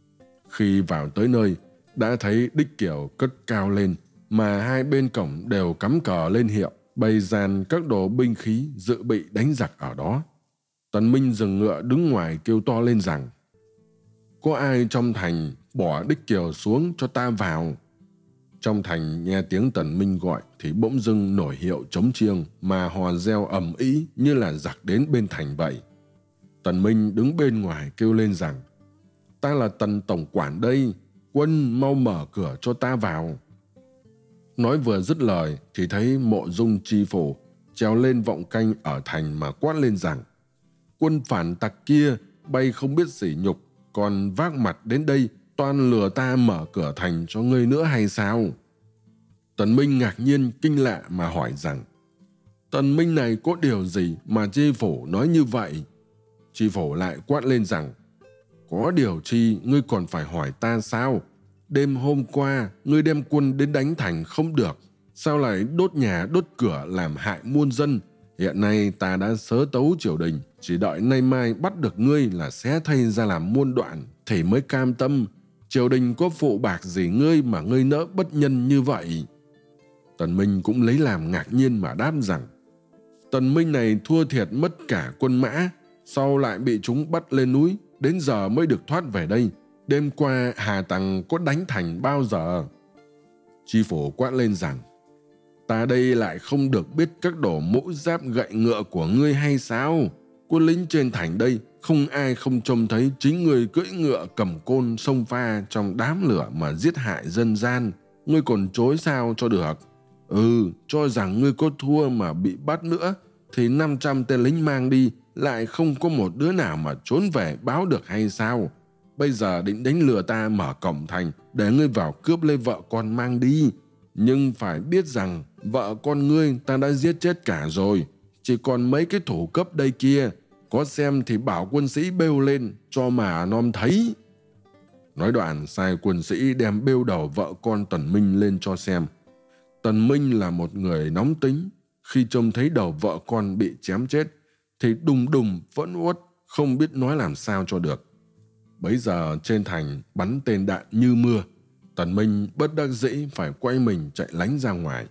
A: Khi vào tới nơi, đã thấy đích kiệu cất cao lên, mà hai bên cổng đều cắm cờ lên hiệu, bày dàn các đồ binh khí dự bị đánh giặc ở đó. Tần Minh dừng ngựa đứng ngoài kêu to lên rằng, có ai trong thành bỏ đích kiều xuống cho ta vào. Trong thành nghe tiếng Tần Minh gọi thì bỗng dưng nổi hiệu trống chiêng mà hò reo ầm ĩ như là giặc đến bên thành vậy. Tần Minh đứng bên ngoài kêu lên rằng, ta là Tần tổng quản đây, quân mau mở cửa cho ta vào. Nói vừa dứt lời thì thấy Mộ Dung chi phủ trèo lên vọng canh ở thành mà quát lên rằng, quân phản tặc kia bay không biết sỉ nhục, còn vác mặt đến đây toan lừa ta mở cửa thành cho ngươi nữa hay sao? Tần Minh ngạc nhiên kinh lạ mà hỏi rằng, Tần Minh này có điều gì mà chi phủ nói như vậy? Chi phủ lại quát lên rằng, có điều chi ngươi còn phải hỏi ta sao? Đêm hôm qua ngươi đem quân đến đánh thành không được, sao lại đốt nhà đốt cửa làm hại muôn dân, Hiện nay ta đã sớ tấu triều đình, chỉ đợi nay mai bắt được ngươi là xé thây ra làm muôn đoạn thì mới cam tâm. Triều đình có phụ bạc gì ngươi mà ngươi nỡ bất nhân như vậy? Tần Minh cũng lấy làm ngạc nhiên mà đáp rằng, Tần Minh này thua thiệt mất cả quân mã, sau lại bị chúng bắt lên núi, đến giờ mới được thoát về đây. Đêm qua Hà Tằng có đánh thành bao giờ? Tri phủ quát lên rằng, ta đây lại không được biết các đồ mũ giáp gậy ngựa của ngươi hay sao? Quân lính trên thành đây không ai không trông thấy chính ngươi cưỡi ngựa cầm côn xông pha trong đám lửa mà giết hại dân gian. Ngươi còn chối sao cho được? Ừ, cho rằng ngươi có thua mà bị bắt nữa, thì năm trăm tên lính mang đi, lại không có một đứa nào mà trốn về báo được hay sao? Bây giờ định đánh lừa ta mở cổng thành để ngươi vào cướp lấy vợ con mang đi. Nhưng phải biết rằng vợ con ngươi ta đã giết chết cả rồi, chỉ còn mấy cái thủ cấp đây kia. Có xem thì bảo quân sĩ bêu lên cho mà nom thấy. Nói đoạn sai quân sĩ đem bêu đầu vợ con Tần Minh lên cho xem. Tần Minh là một người nóng tính, khi trông thấy đầu vợ con bị chém chết thì đùng đùng phẫn uất, không biết nói làm sao cho được. Bấy giờ trên thành bắn tên đạn như mưa, Tần Minh bất đắc dĩ phải quay mình chạy lánh ra ngoài.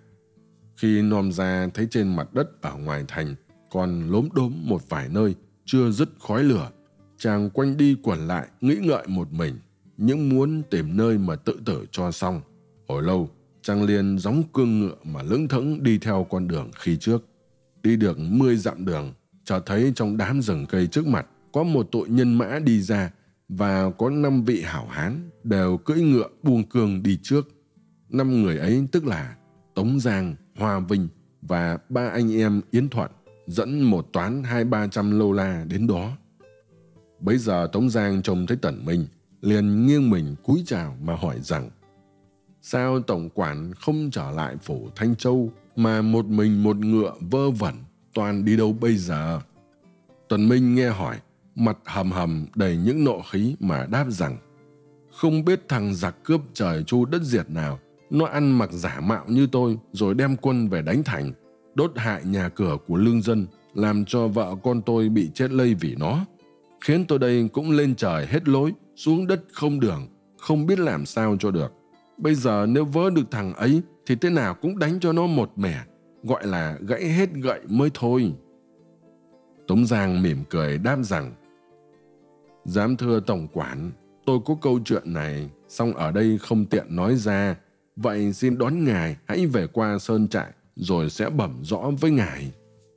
A: Khi nom ra thấy trên mặt đất ở ngoài thành còn lốm đốm một vài nơi chưa dứt khói lửa, chàng quanh đi quẩn lại nghĩ ngợi một mình, những muốn tìm nơi mà tự tử cho xong. Hồi lâu chàng liền gióng cương ngựa mà lững thững đi theo con đường khi trước. Đi được mười dặm đường, chợt thấy trong đám rừng cây trước mặt có một đội nhân mã đi ra, và có năm vị hảo hán đều cưỡi ngựa buông cương đi trước. Năm người ấy tức là Tống Giang, Hoa Vinh và ba anh em Yến Thuận, dẫn một toán hai ba trăm lâu la đến đó. Bấy giờ Tống Giang trông thấy Tần Minh, liền nghiêng mình cúi chào mà hỏi rằng, sao tổng quản không trở lại phủ Thanh Châu mà một mình một ngựa vơ vẩn, toàn đi đâu bây giờ? Tần Minh nghe hỏi, mặt hầm hầm đầy những nộ khí mà đáp rằng, không biết thằng giặc cướp trời chu đất diệt nào, nó ăn mặc giả mạo như tôi rồi đem quân về đánh thành, đốt hại nhà cửa của lương dân, làm cho vợ con tôi bị chết lây vì nó, khiến tôi đây cũng lên trời hết lối, xuống đất không đường, không biết làm sao cho được. Bây giờ nếu vớ được thằng ấy thì thế nào cũng đánh cho nó một mẻ, gọi là gãy hết gậy mới thôi. Tống Giang mỉm cười đáp rằng, dám thưa tổng quản, tôi có câu chuyện này, song ở đây không tiện nói ra, vậy xin đón ngài hãy về qua sơn trại rồi sẽ bẩm rõ với ngài.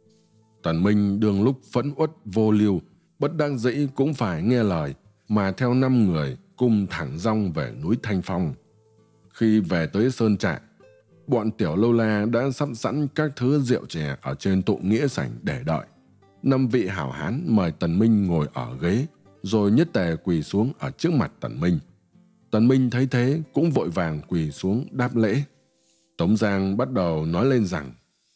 A: Tần Minh đương lúc phẫn uất vô liêu, bất đắc dĩ cũng phải nghe lời, mà theo năm người cùng thẳng dong về núi Thanh Phong. Khi về tới sơn trại, bọn tiểu lâu la đã sắp sẵn các thứ rượu chè ở trên tụ nghĩa sảnh để đợi. Năm vị hảo hán mời Tần Minh ngồi ở ghế, rồi nhất tề quỳ xuống ở trước mặt Tần Minh. Tần Minh thấy thế cũng vội vàng quỳ xuống đáp lễ. Tống Giang bắt đầu nói lên rằng,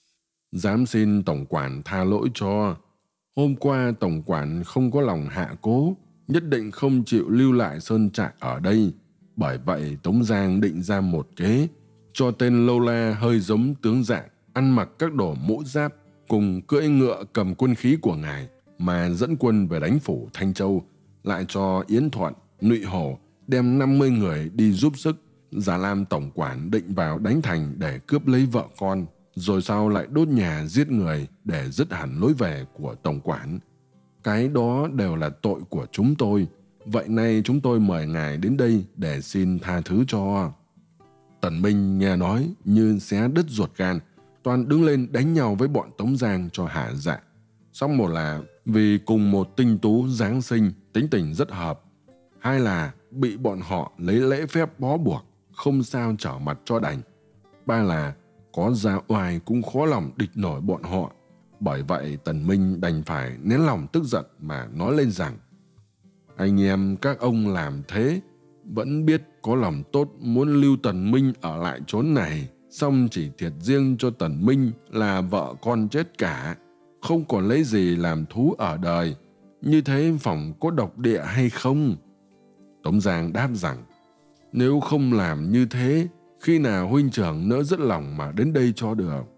A: dám xin tổng quản tha lỗi cho. Hôm qua tổng quản không có lòng hạ cố, nhất định không chịu lưu lại sơn trại ở đây. Bởi vậy Tống Giang định ra một kế, cho tên lâu la hơi giống tướng dạng, ăn mặc các đồ mũ giáp, cùng cưỡi ngựa cầm quân khí của ngài, mà dẫn quân về đánh phủ Thanh Châu, lại cho Yến Thuận, Nụy Hổ đem năm mươi người đi giúp sức, giả làm tổng quản định vào đánh thành để cướp lấy vợ con, rồi sau lại đốt nhà giết người để dứt hẳn lối về của tổng quản. Cái đó đều là tội của chúng tôi, vậy nay chúng tôi mời ngài đến đây để xin tha thứ cho. Tần Minh nghe nói như xé đứt ruột gan, toàn đứng lên đánh nhau với bọn Tống Giang cho hả dạ. Xong một là vì cùng một tinh tú giáng sinh, tính tình rất hợp. Hai là bị bọn họ lấy lễ phép bó buộc, không sao trở mặt cho đành. Ba là có ra oai cũng khó lòng địch nổi bọn họ. Bởi vậy Tần Minh đành phải nén lòng tức giận mà nói lên rằng, anh em các ông làm thế, vẫn biết có lòng tốt muốn lưu Tần Minh ở lại chốn này, xong chỉ thiệt riêng cho Tần Minh là vợ con chết cả, không còn lấy gì làm thú ở đời. Như thế phòng có độc địa hay không? Tống Giang đáp rằng, nếu không làm như thế, khi nào huynh trưởng nỡ dứt lòng mà đến đây cho được?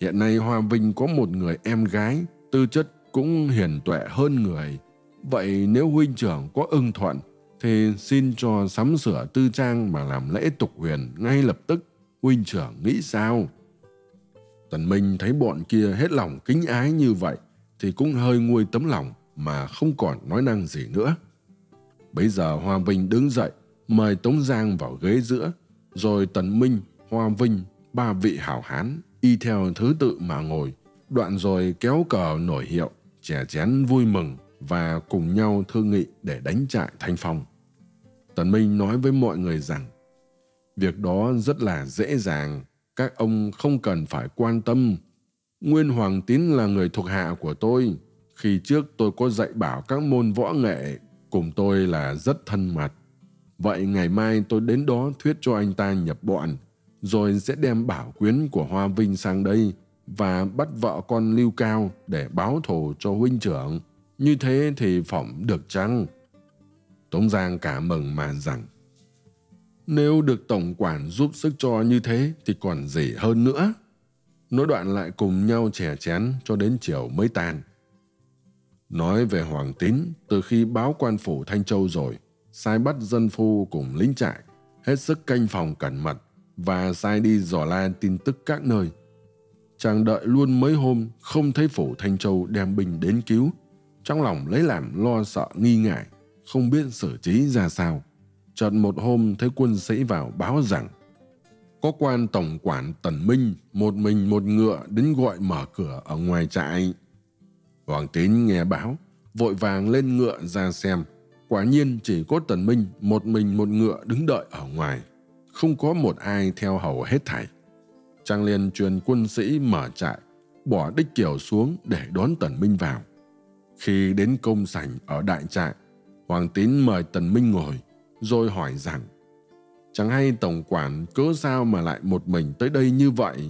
A: Hiện nay Hoa Vinh có một người em gái, tư chất cũng hiền tuệ hơn người. Vậy nếu huynh trưởng có ưng thuận, thì xin cho sắm sửa tư trang mà làm lễ tục huyền ngay lập tức. Huynh trưởng nghĩ sao? Tần Minh thấy bọn kia hết lòng kính ái như vậy, thì cũng hơi nguôi tấm lòng mà không còn nói năng gì nữa. Bấy giờ Hoa Vinh đứng dậy, mời Tống Giang vào ghế giữa, rồi Tần Minh, Hoa Vinh, ba vị hảo hán y theo thứ tự mà ngồi, đoạn rồi kéo cờ nổi hiệu, chè chén vui mừng và cùng nhau thương nghị để đánh trại Thanh Phong. Tần Minh nói với mọi người rằng, việc đó rất là dễ dàng, các ông không cần phải quan tâm. Nguyên Hoàng Tín là người thuộc hạ của tôi. Khi trước tôi có dạy bảo các môn võ nghệ, cùng tôi là rất thân mật. Vậy ngày mai tôi đến đó thuyết cho anh ta nhập bọn, rồi sẽ đem bảo quyến của Hoa Vinh sang đây và bắt vợ con Lưu Cao để báo thù cho huynh trưởng. Như thế thì phỏng được chăng? Tống Giang cảm mừng mà rằng, nếu được tổng quản giúp sức cho như thế thì còn gì hơn nữa. Nói đoạn lại cùng nhau chè chén cho đến chiều mới tan. Nói về Hoàng Tín, từ khi báo quan phủ Thanh Châu rồi, sai bắt dân phu cùng lính trại, hết sức canh phòng cẩn mật và sai đi dò la tin tức các nơi. Chàng đợi luôn mấy hôm không thấy phủ Thanh Châu đem binh đến cứu, trong lòng lấy làm lo sợ nghi ngại, không biết xử trí ra sao. Chợt một hôm thấy quân sĩ vào báo rằng có quan tổng quản Tần Minh một mình một ngựa đến gọi mở cửa ở ngoài trại. Hoàng Tín nghe báo, vội vàng lên ngựa ra xem. Quả nhiên chỉ có Tần Minh một mình một ngựa đứng đợi ở ngoài, không có một ai theo hầu hết thảy. Chàng liền truyền quân sĩ mở trại, bỏ đích kiều xuống để đón Tần Minh vào. Khi đến công sảnh ở đại trại, Hoàng Tín mời Tần Minh ngồi, rồi hỏi rằng, chẳng hay tổng quản cớ sao mà lại một mình tới đây như vậy?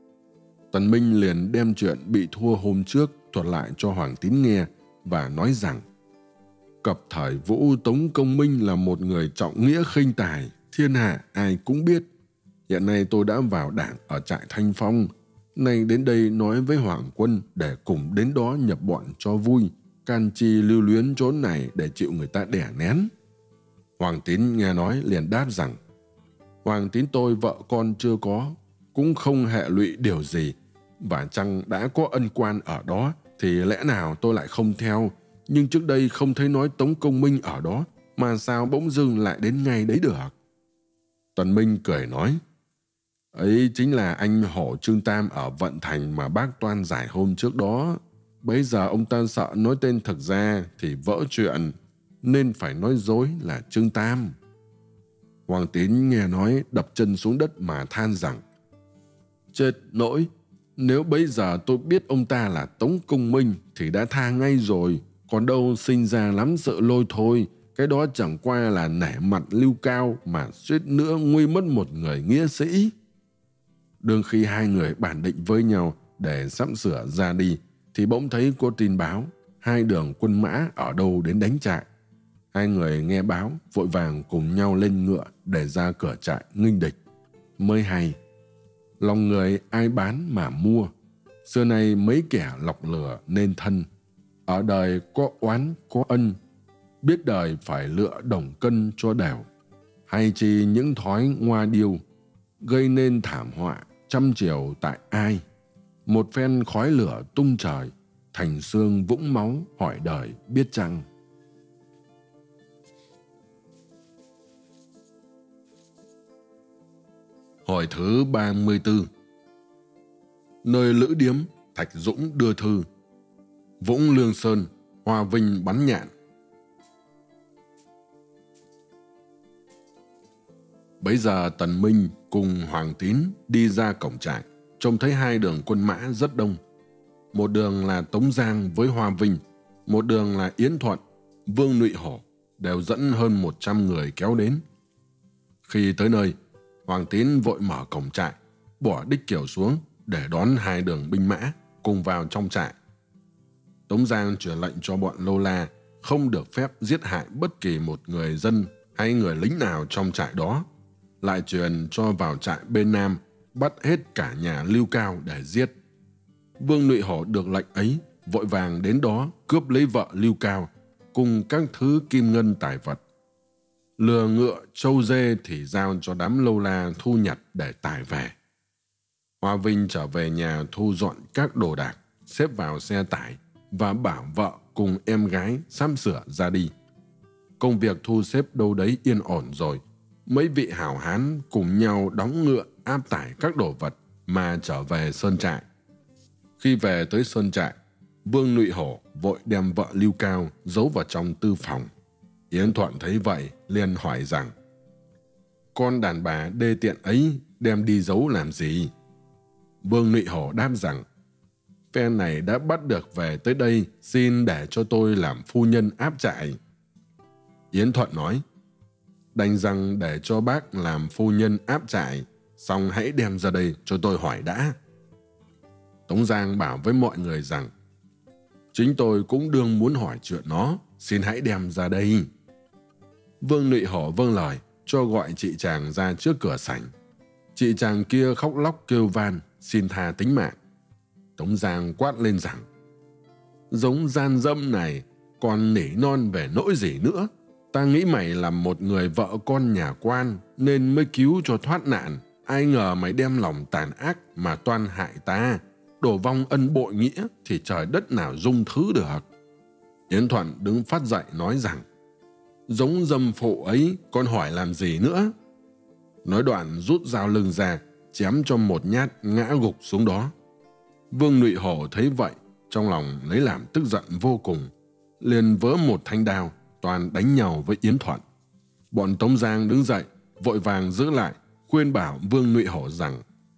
A: Tần Minh liền đem chuyện bị thua hôm trước thuật lại cho Hoàng Tín nghe và nói rằng, cập thời Vũ Tống Công Minh là một người trọng nghĩa khinh tài, thiên hạ ai cũng biết. Hiện nay tôi đã vào đảng ở trại Thanh Phong, nay đến đây nói với Hoàng quân để cùng đến đó nhập bọn cho vui, can chi lưu luyến chốn này để chịu người ta đẻ nén. Hoàng Tín nghe nói liền đáp rằng, Hoàng Tín tôi vợ con chưa có, cũng không hệ lụy điều gì, và chăng đã có ân quan ở đó thì lẽ nào tôi lại không theo, nhưng trước đây không thấy nói Tống Công Minh ở đó, mà sao bỗng dưng lại đến ngay đấy được? Tần Minh cười nói, ấy chính là anh Hổ Trương Tam ở Vận Thành mà bác toan giải hôm trước đó. Bấy giờ ông ta sợ nói tên thực ra thì vỡ chuyện, nên phải nói dối là Trương Tam. Hoàng Tín nghe nói đập chân xuống đất mà than rằng, chết nỗi, nếu bấy giờ tôi biết ông ta là Tống Công Minh thì đã tha ngay rồi, còn đâu sinh ra lắm sợ lôi thôi. Cái đó chẳng qua là nể mặt Lưu Cao mà suýt nữa nguy mất một người nghĩa sĩ. Đương khi hai người bàn định với nhau để sắp sửa ra đi, thì bỗng thấy có tin báo hai đường quân mã ở đâu đến đánh trại. Hai người nghe báo vội vàng cùng nhau lên ngựa để ra cửa trại nghênh địch. Mới hay, lòng người ai bán mà mua, xưa nay mấy kẻ lọc lửa nên thân. Ở đời có oán có ân, biết đời phải lựa đồng cân cho đều. Hay chỉ những thói ngoa điêu, gây nên thảm họa trăm chiều tại ai. Một phen khói lửa tung trời, thành xương vũng máu hỏi đời biết chăng. Hồi thứ ba mươi tư. Nơi Lữ Điếm, Thạch Dũng đưa thư. Vũng Lương Sơn, Hoa Vinh bắn nhạn. Bấy giờ Tần Minh cùng Hoàng Tín đi ra cổng trại, trông thấy hai đường quân mã rất đông. Một đường là Tống Giang với Hoa Vinh, một đường là Yến Thuận, Vương Nụy Hổ, đều dẫn hơn một trăm người kéo đến. Khi tới nơi, Hoàng Tín vội mở cổng trại, bỏ đích kiều xuống để đón hai đường binh mã cùng vào trong trại. Tống Giang truyền lệnh cho bọn Lô La không được phép giết hại bất kỳ một người dân hay người lính nào trong trại đó, lại truyền cho vào trại bên Nam bắt hết cả nhà Lưu Cao để giết. Vương Nụy Hổ được lệnh ấy, vội vàng đến đó cướp lấy vợ Lưu Cao, cùng các thứ kim ngân tài vật. Lừa ngựa, trâu dê thì giao cho đám lâu la thu nhặt để tải về. Hoa Vinh trở về nhà thu dọn các đồ đạc, xếp vào xe tải và bảo vợ cùng em gái sắm sửa ra đi. Công việc thu xếp đâu đấy yên ổn rồi, mấy vị hảo hán cùng nhau đóng ngựa áp tải các đồ vật mà trở về sơn trại. Khi về tới sơn trại, Vương Nụy Hổ vội đem vợ Lưu Cao giấu vào trong tư phòng. Yến Thuận thấy vậy liền hỏi rằng: con đàn bà đê tiện ấy đem đi giấu làm gì? Vương Nụy Hổ đáp rằng: phe này đã bắt được về tới đây, xin để cho tôi làm phu nhân áp trại. Yến Thuận nói: đành rằng để cho bác làm phu nhân áp trại, xong hãy đem ra đây cho tôi hỏi đã. Tống Giang bảo với mọi người rằng: chính tôi cũng đương muốn hỏi chuyện nó, xin hãy đem ra đây. Vương Nụy Hổ vâng lời, cho gọi chị chàng ra trước cửa sảnh. Chị chàng kia khóc lóc kêu van, xin tha tính mạng. Tống Giang quát lên rằng: giống gian dâm này, còn nỉ non về nỗi gì nữa? Ta nghĩ mày là một người vợ con nhà quan nên mới cứu cho thoát nạn. Ai ngờ mày đem lòng tàn ác mà toan hại ta, đổ vong ân bội nghĩa thì trời đất nào dung thứ được. Yến Thuận đứng phát dậy nói rằng: giống dâm phụ ấy con hỏi làm gì nữa? Nói đoạn rút dao lưng ra, chém cho một nhát ngã gục xuống đó. Vương Nụy Hổ thấy vậy, trong lòng lấy làm tức giận vô cùng, liền vớ một thanh đao toàn đánh nhau với Yến Thuận. Bọn Tống Giang đứng dậy vội vàng giữ lại, khuyên bảo Vương Nụy Hổ rằng: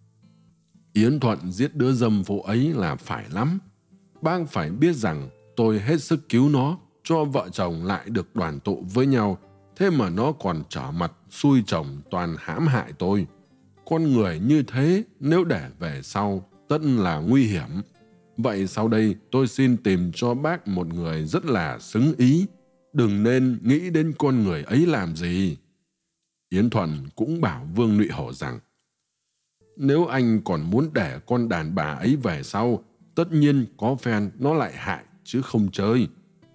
A: Yến Thuận giết đứa dâm phụ ấy là phải lắm. Bác phải biết rằng tôi hết sức cứu nó, cho vợ chồng lại được đoàn tụ với nhau, thế mà nó còn trở mặt xui chồng toàn hãm hại tôi. Con người như thế nếu để về sau tất là nguy hiểm. Vậy sau đây tôi xin tìm cho bác một người rất là xứng ý, đừng nên nghĩ đến con người ấy làm gì. Yến Thuận cũng bảo Vương Nụy Hổ rằng: nếu anh còn muốn để con đàn bà ấy về sau, tất nhiên có phen nó lại hại chứ không chơi.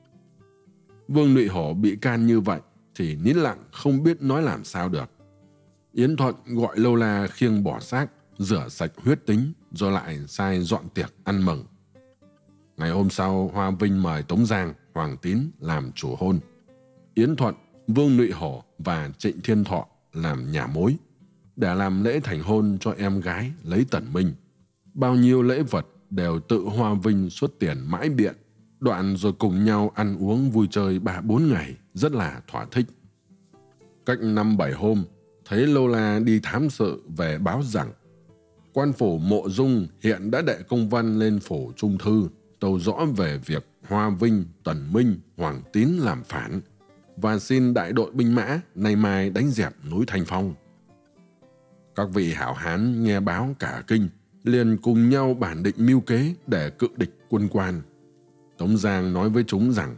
A: Vương Nụy Hổ bị can như vậy thì nín lặng không biết nói làm sao được. Yến Thuận gọi lâu la khiêng bỏ xác, rửa sạch huyết tính, rồi lại sai dọn tiệc ăn mừng. Ngày hôm sau, Hoa Vinh mời Tống Giang, Hoàng Tín làm chủ hôn. Yến Thuận, Vương Nụy Hổ và Trịnh Thiên Thọ làm nhà mối, để làm lễ thành hôn cho em gái lấy Tần Minh. Bao nhiêu lễ vật đều tự Hoa Vinh xuất tiền mãi biện, đoạn rồi cùng nhau ăn uống vui chơi ba bốn ngày, rất là thỏa thích. Cách năm bảy hôm, thấy lâu la đi thám sự về báo rằng quan phủ Mộ Dung hiện đã đệ công văn lên phủ Trung Thư, tâu rõ về việc Hoa Vinh, Tần Minh, Hoàng Tín làm phản, và xin đại đội binh mã nay mai đánh dẹp núi Thanh Phong. Các vị hảo hán nghe báo cả kinh, liền cùng nhau bản định mưu kế để cự địch quân quan. Tống Giang nói với chúng rằng: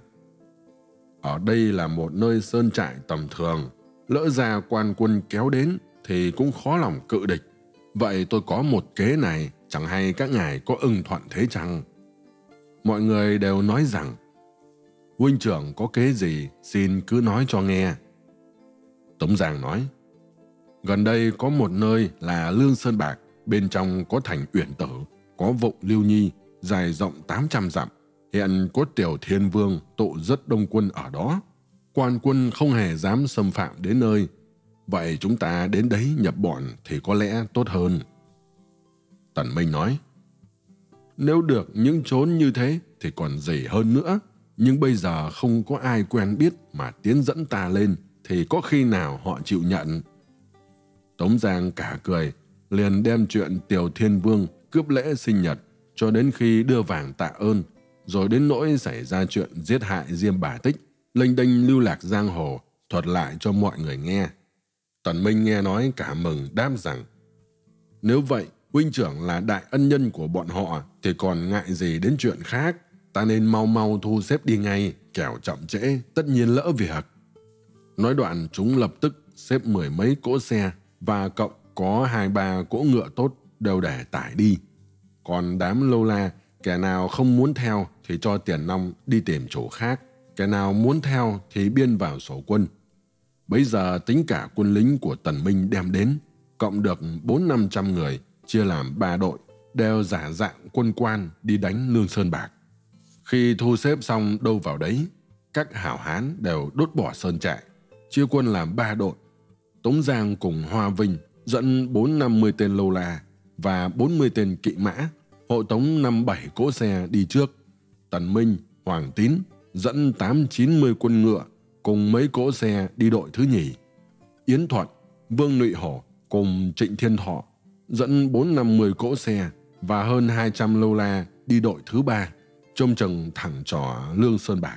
A: ở đây là một nơi sơn trại tầm thường, lỡ ra quan quân kéo đến thì cũng khó lòng cự địch. Vậy tôi có một kế này, chẳng hay các ngài có ưng thuận thế chăng? Mọi người đều nói rằng: huynh trưởng có kế gì xin cứ nói cho nghe. Tống Giang nói: gần đây có một nơi là Lương Sơn Bạc, bên trong có thành Uyển Tử, có vụng Lưu Nhi, dài rộng tám trăm dặm. Hiện có Tiểu Thiên Vương tụ rất đông quân ở đó. Quan quân không hề dám xâm phạm đến nơi. Vậy chúng ta đến đấy nhập bọn thì có lẽ tốt hơn. Tần Minh nói: nếu được những chốn như thế thì còn gì hơn nữa. Nhưng bây giờ không có ai quen biết mà tiến dẫn ta lên, thì có khi nào họ chịu nhận. Tống Giang cả cười, liền đem chuyện Tiểu Thiên Vương cướp lễ sinh nhật cho đến khi đưa vàng tạ ơn, rồi đến nỗi xảy ra chuyện giết hại Diêm Bà Tích, lênh đênh lưu lạc giang hồ, thuật lại cho mọi người nghe. Tần Minh nghe nói cả mừng, đáp rằng: nếu vậy huynh trưởng là đại ân nhân của bọn họ thì còn ngại gì đến chuyện khác. Ta nên mau mau thu xếp đi ngay, kẻo chậm trễ tất nhiên lỡ việc. Nói đoạn chúng lập tức xếp mười mấy cỗ xe và cộng có hai ba cỗ ngựa tốt đều để tải đi. Còn đám lâu la, kẻ nào không muốn theo thì cho tiền nong đi tìm chỗ khác, kẻ nào muốn theo thì biên vào sổ quân. Bấy giờ tính cả quân lính của Tần Minh đem đến, cộng được bốn năm trăm người, chia làm ba đội, đều giả dạng quân quan đi đánh Lương Sơn Bạc. Khi thu xếp xong đâu vào đấy, các hảo hán đều đốt bỏ sơn trại, chia quân làm ba đội. Tống Giang cùng Hoa Vinh dẫn bốn năm mươi tên lâu la và bốn mươi tên kỵ mã, hộ tống năm bảy cỗ xe đi trước. Tần Minh, Hoàng Tín dẫn tám chín mươi quân ngựa cùng mấy cỗ xe đi đội thứ nhì. Yến Thuận, Vương Nụy Hổ cùng Trịnh Thiên Thọ dẫn bốn năm mươi cỗ xe và hơn hai trăm lâu la đi đội thứ ba, trông chừng thẳng trỏ Lương Sơn Bạc.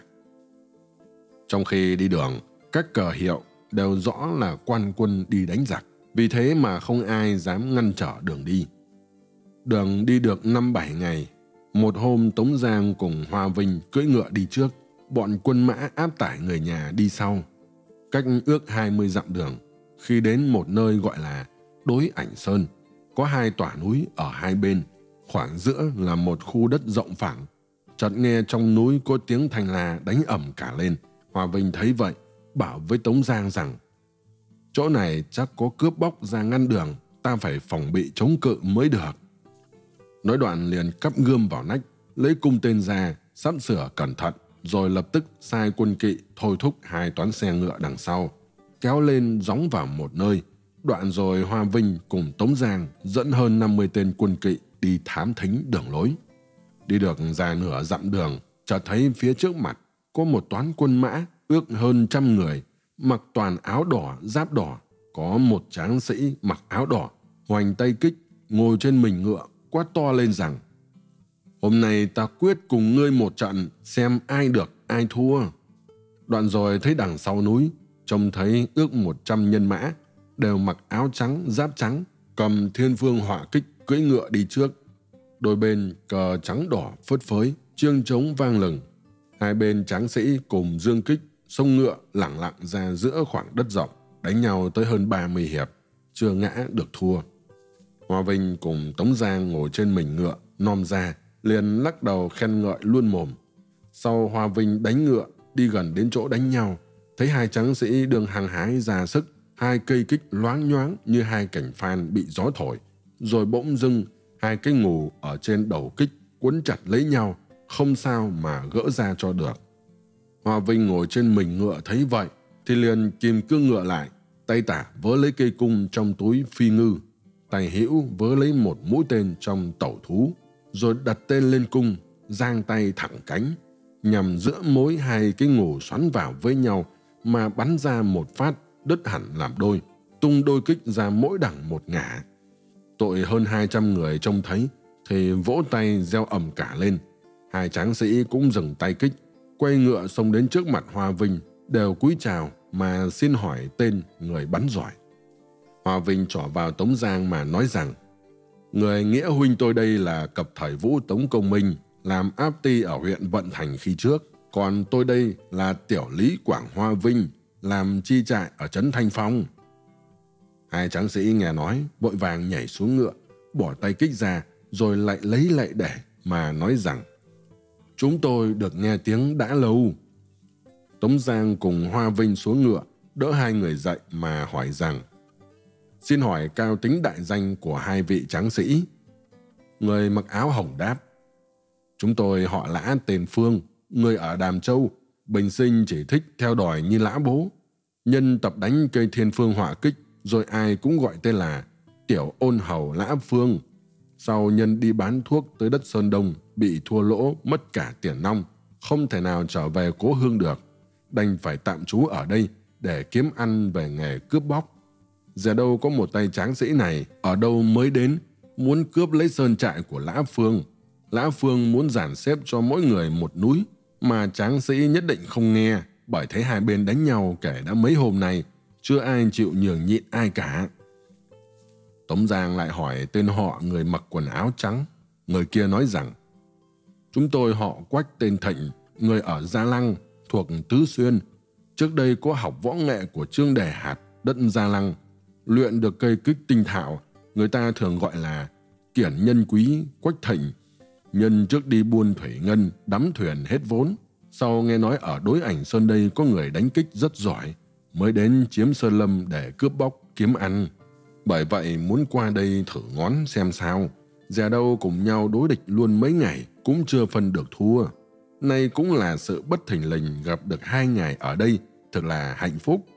A: Trong khi đi đường, các cờ hiệu đều rõ là quan quân đi đánh giặc, vì thế mà không ai dám ngăn trở đường đi. Đường đi được năm bảy ngày, một hôm Tống Giang cùng Hoa Vinh cưỡi ngựa đi trước, bọn quân mã áp tải người nhà đi sau. Cách ước hai mươi dặm đường, khi đến một nơi gọi là Đối Ảnh Sơn, có hai tòa núi ở hai bên, khoảng giữa là một khu đất rộng phẳng. Chợt nghe trong núi có tiếng thanh la đánh ầm cả lên. Hoa Vinh thấy vậy, bảo với Tống Giang rằng: chỗ này chắc có cướp bóc ra ngăn đường, ta phải phòng bị chống cự mới được. Nói đoạn liền cắp gươm vào nách, lấy cung tên ra, sắp sửa cẩn thận, rồi lập tức sai quân kỵ thôi thúc hai toán xe ngựa đằng sau, kéo lên gióng vào một nơi. Đoạn rồi Hoa Vinh cùng Tống Giang dẫn hơn năm mươi tên quân kỵ đi thám thính đường lối. Đi được ra nửa dặm đường, chợt thấy phía trước mặt có một toán quân mã ước hơn trăm người, mặc toàn áo đỏ, giáp đỏ. Có một tráng sĩ mặc áo đỏ, hoành tay kích, ngồi trên mình ngựa, quát to lên rằng: hôm nay ta quyết cùng ngươi một trận, xem ai được ai thua. Đoạn rồi thấy đằng sau núi, trông thấy ước một trăm nhân mã, đều mặc áo trắng, giáp trắng, cầm thiên phương họa kích, cưỡi ngựa đi trước. Đôi bên cờ trắng đỏ phất phới, chiêng trống vang lừng. Hai bên tráng sĩ cùng dương kích, xông ngựa lẳng lặng ra giữa khoảng đất rộng, đánh nhau tới hơn ba mươi hiệp, chưa ngã được thua. Hoa Vinh cùng Tống Giang ngồi trên mình ngựa, nom ra, liền lắc đầu khen ngợi luôn mồm. Sau Hoa Vinh đánh ngựa, đi gần đến chỗ đánh nhau, thấy hai tráng sĩ đường hăng hái ra sức, hai cây kích loáng nhoáng như hai cành phan bị gió thổi, rồi bỗng dưng hai cái ngù ở trên đầu kích quấn chặt lấy nhau, không sao mà gỡ ra cho được. Hoa Vinh ngồi trên mình ngựa thấy vậy thì liền kìm cương ngựa lại, tay tả vớ lấy cây cung trong túi phi ngư, tay hữu vớ lấy một mũi tên trong tẩu thú, rồi đặt tên lên cung, giang tay thẳng cánh, nhằm giữa mối hai cái ngù xoắn vào với nhau mà bắn ra một phát, đứt hẳn làm đôi, tung đôi kích ra mỗi đằng một ngả. Tội hơn hai trăm người trông thấy thì vỗ tay reo ầm cả lên. Hai tráng sĩ cũng dừng tay kích, quay ngựa xông đến trước mặt Hoa Vinh, đều cúi chào mà xin hỏi tên người bắn giỏi. Hoa Vinh trỏ vào Tống Giang mà nói rằng: người nghĩa huynh tôi đây là cập thời vũ Tống Công Minh, làm áp ty ở huyện Vận Thành khi trước, còn tôi đây là tiểu lý Quảng Hoa Vinh, làm chi trại ở trấn Thanh Phong. Hai tráng sĩ nghe nói vội vàng nhảy xuống ngựa, bỏ tay kích ra, rồi lại lấy lại để mà nói rằng: chúng tôi được nghe tiếng đã lâu. Tống Giang cùng Hoa Vinh xuống ngựa, đỡ hai người dậy mà hỏi rằng: xin hỏi cao tính đại danh của hai vị tráng sĩ? Người mặc áo hồng đáp: chúng tôi họ Lã tên Phương, người ở Đàm Châu, bình sinh chỉ thích theo đòi như Lã bố. Nhân tập đánh cây thiên phương họa kích, rồi ai cũng gọi tên là tiểu ôn hầu Lã Phương. Sau nhân đi bán thuốc tới đất Sơn Đông, bị thua lỗ mất cả tiền nong, không thể nào trở về cố hương được, đành phải tạm trú ở đây để kiếm ăn về nghề cướp bóc. Giờ đâu có một tay tráng sĩ này ở đâu mới đến, muốn cướp lấy sơn trại của Lã Phương. Lã Phương muốn dàn xếp cho mỗi người một núi, mà tráng sĩ nhất định không nghe, bởi thấy hai bên đánh nhau kể đã mấy hôm nay, chưa ai chịu nhường nhịn ai cả. Tống Giang lại hỏi tên họ người mặc quần áo trắng. Người kia nói rằng: chúng tôi họ Quách tên Thịnh, người ở Gia Lăng, thuộc Tứ Xuyên. Trước đây có học võ nghệ của Trương Đề Hạt, đất Gia Lăng, luyện được cây kích tinh thạo, người ta thường gọi là kiển nhân quý, Quách Thịnh. Nhân trước đi buôn thủy ngân, đắm thuyền hết vốn. Sau nghe nói ở Đối Ảnh Sơn đây có người đánh kích rất giỏi, mới đến chiếm Sơn Lâm để cướp bóc kiếm ăn. Bởi vậy muốn qua đây thử ngón xem sao. Dè đâu cùng nhau đối địch luôn mấy ngày cũng chưa phân được thua. Nay cũng là sự bất thình lình gặp được hai ngài ở đây, thật là hạnh phúc.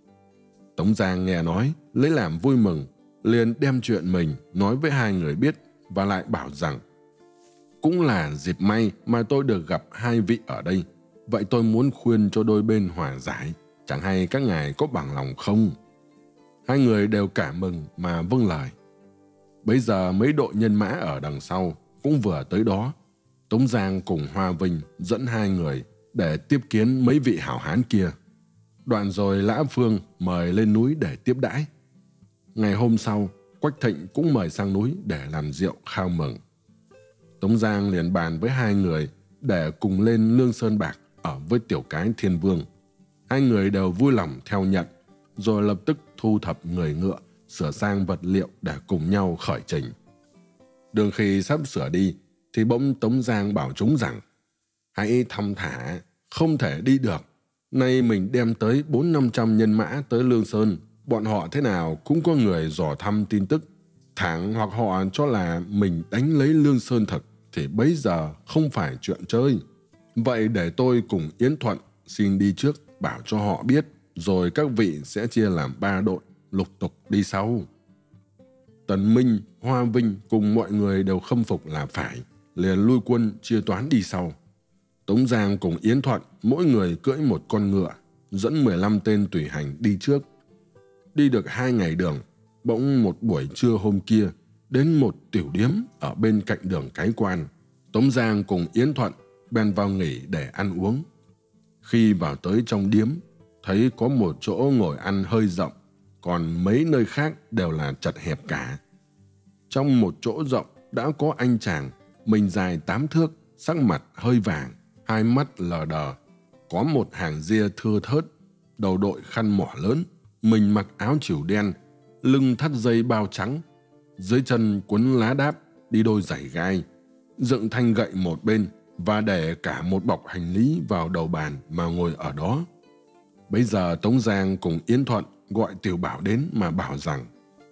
A: Tống Giang nghe nói, lấy làm vui mừng, liền đem chuyện mình nói với hai người biết và lại bảo rằng cũng là dịp may mà tôi được gặp hai vị ở đây. Vậy tôi muốn khuyên cho đôi bên hòa giải, chẳng hay các ngài có bằng lòng không? Hai người đều cảm mừng mà vâng lời. Bấy giờ mấy đội nhân mã ở đằng sau cũng vừa tới đó. Tống Giang cùng Hoa Vinh dẫn hai người để tiếp kiến mấy vị hảo hán kia. Đoạn rồi Lã Phương mời lên núi để tiếp đãi. Ngày hôm sau, Quách Thịnh cũng mời sang núi để làm rượu khao mừng. Tống Giang liền bàn với hai người để cùng lên Lương Sơn Bạc ở với tiểu cái Thiên Vương. Hai người đều vui lòng theo nhận, rồi lập tức thu thập người ngựa, sửa sang vật liệu để cùng nhau khởi trình. Đường khi sắp sửa đi, thì bỗng Tống Giang bảo chúng rằng hãy thong thả, không thể đi được. Nay mình đem tới bốn năm trăm nhân mã tới Lương Sơn, bọn họ thế nào cũng có người dò thăm tin tức. Thẳng hoặc họ cho là mình đánh lấy Lương Sơn thật, thì bấy giờ không phải chuyện chơi. Vậy để tôi cùng Yến Thuận xin đi trước bảo cho họ biết, rồi các vị sẽ chia làm ba đội, lục tục đi sau. Tần Minh, Hoa Vinh cùng mọi người đều khâm phục là phải, liền lui quân chia toán đi sau. Tống Giang cùng Yến Thuận mỗi người cưỡi một con ngựa, dẫn mười lăm tên tùy hành đi trước. Đi được hai ngày đường, bỗng một buổi trưa hôm kia, đến một tiểu điếm ở bên cạnh đường Cái Quan. Tống Giang cùng Yến Thuận bèn vào nghỉ để ăn uống. Khi vào tới trong điếm, thấy có một chỗ ngồi ăn hơi rộng, còn mấy nơi khác đều là chật hẹp cả. Trong một chỗ rộng đã có anh chàng, mình dài tám thước, sắc mặt hơi vàng, hai mắt lờ đờ, có một hàng ria thưa thớt, đầu đội khăn mỏ lớn, mình mặc áo chỉu đen, lưng thắt dây bao trắng, dưới chân quấn lá đáp, đi đôi giày gai, dựng thanh gậy một bên và để cả một bọc hành lý vào đầu bàn mà ngồi ở đó. Bấy giờ Tống Giang cùng Yến Thuận gọi Tiểu Bảo đến mà bảo rằng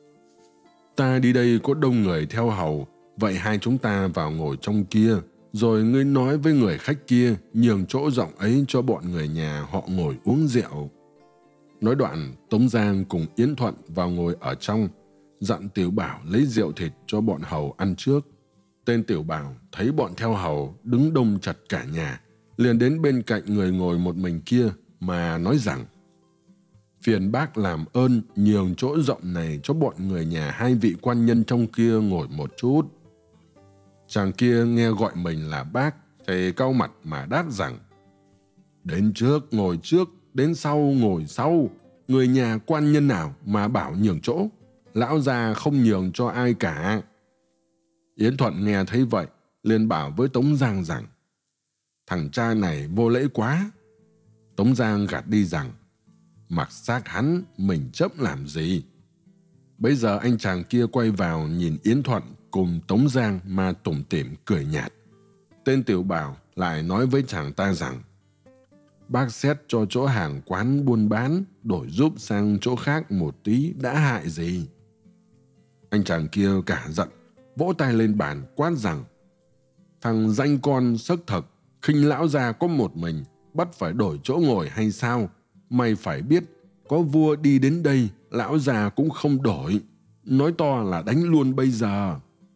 A: ta đi đây có đông người theo hầu, vậy hai chúng ta vào ngồi trong kia, rồi ngươi nói với người khách kia nhường chỗ rộng ấy cho bọn người nhà họ ngồi uống rượu. Nói đoạn, Tống Giang cùng Yến Thuận vào ngồi ở trong, dặn Tiểu Bảo lấy rượu thịt cho bọn hầu ăn trước. Tên Tiểu Bảo thấy bọn theo hầu đứng đông chặt cả nhà, liền đến bên cạnh người ngồi một mình kia mà nói rằng phiền bác làm ơn nhường chỗ rộng này cho bọn người nhà hai vị quan nhân trong kia ngồi một chút. Chàng kia nghe gọi mình là bác thì cau mặt mà đáp rằng đến trước ngồi trước, đến sau ngồi sau, người nhà quan nhân nào mà bảo nhường chỗ, lão già không nhường cho ai cả. Yến Thuận nghe thấy vậy liền bảo với Tống Giang rằng thằng cha này vô lễ quá. Tống Giang gạt đi rằng mặc xác hắn, mình chấp làm gì. Bây giờ anh chàng kia quay vào nhìn Yến Thuận cùng Tống Giang mà tủm tỉm cười nhạt. Tên Tiểu Bảo lại nói với chàng ta rằng bác xét cho chỗ hàng quán buôn bán, đổi giúp sang chỗ khác một tí đã hại gì. Anh chàng kia cả giận, vỗ tay lên bàn quát rằng thằng danh con sấc thật, khinh lão già có một mình, bắt phải đổi chỗ ngồi hay sao? Mày phải biết, có vua đi đến đây, lão già cũng không đổi. Nói to là đánh luôn bây giờ.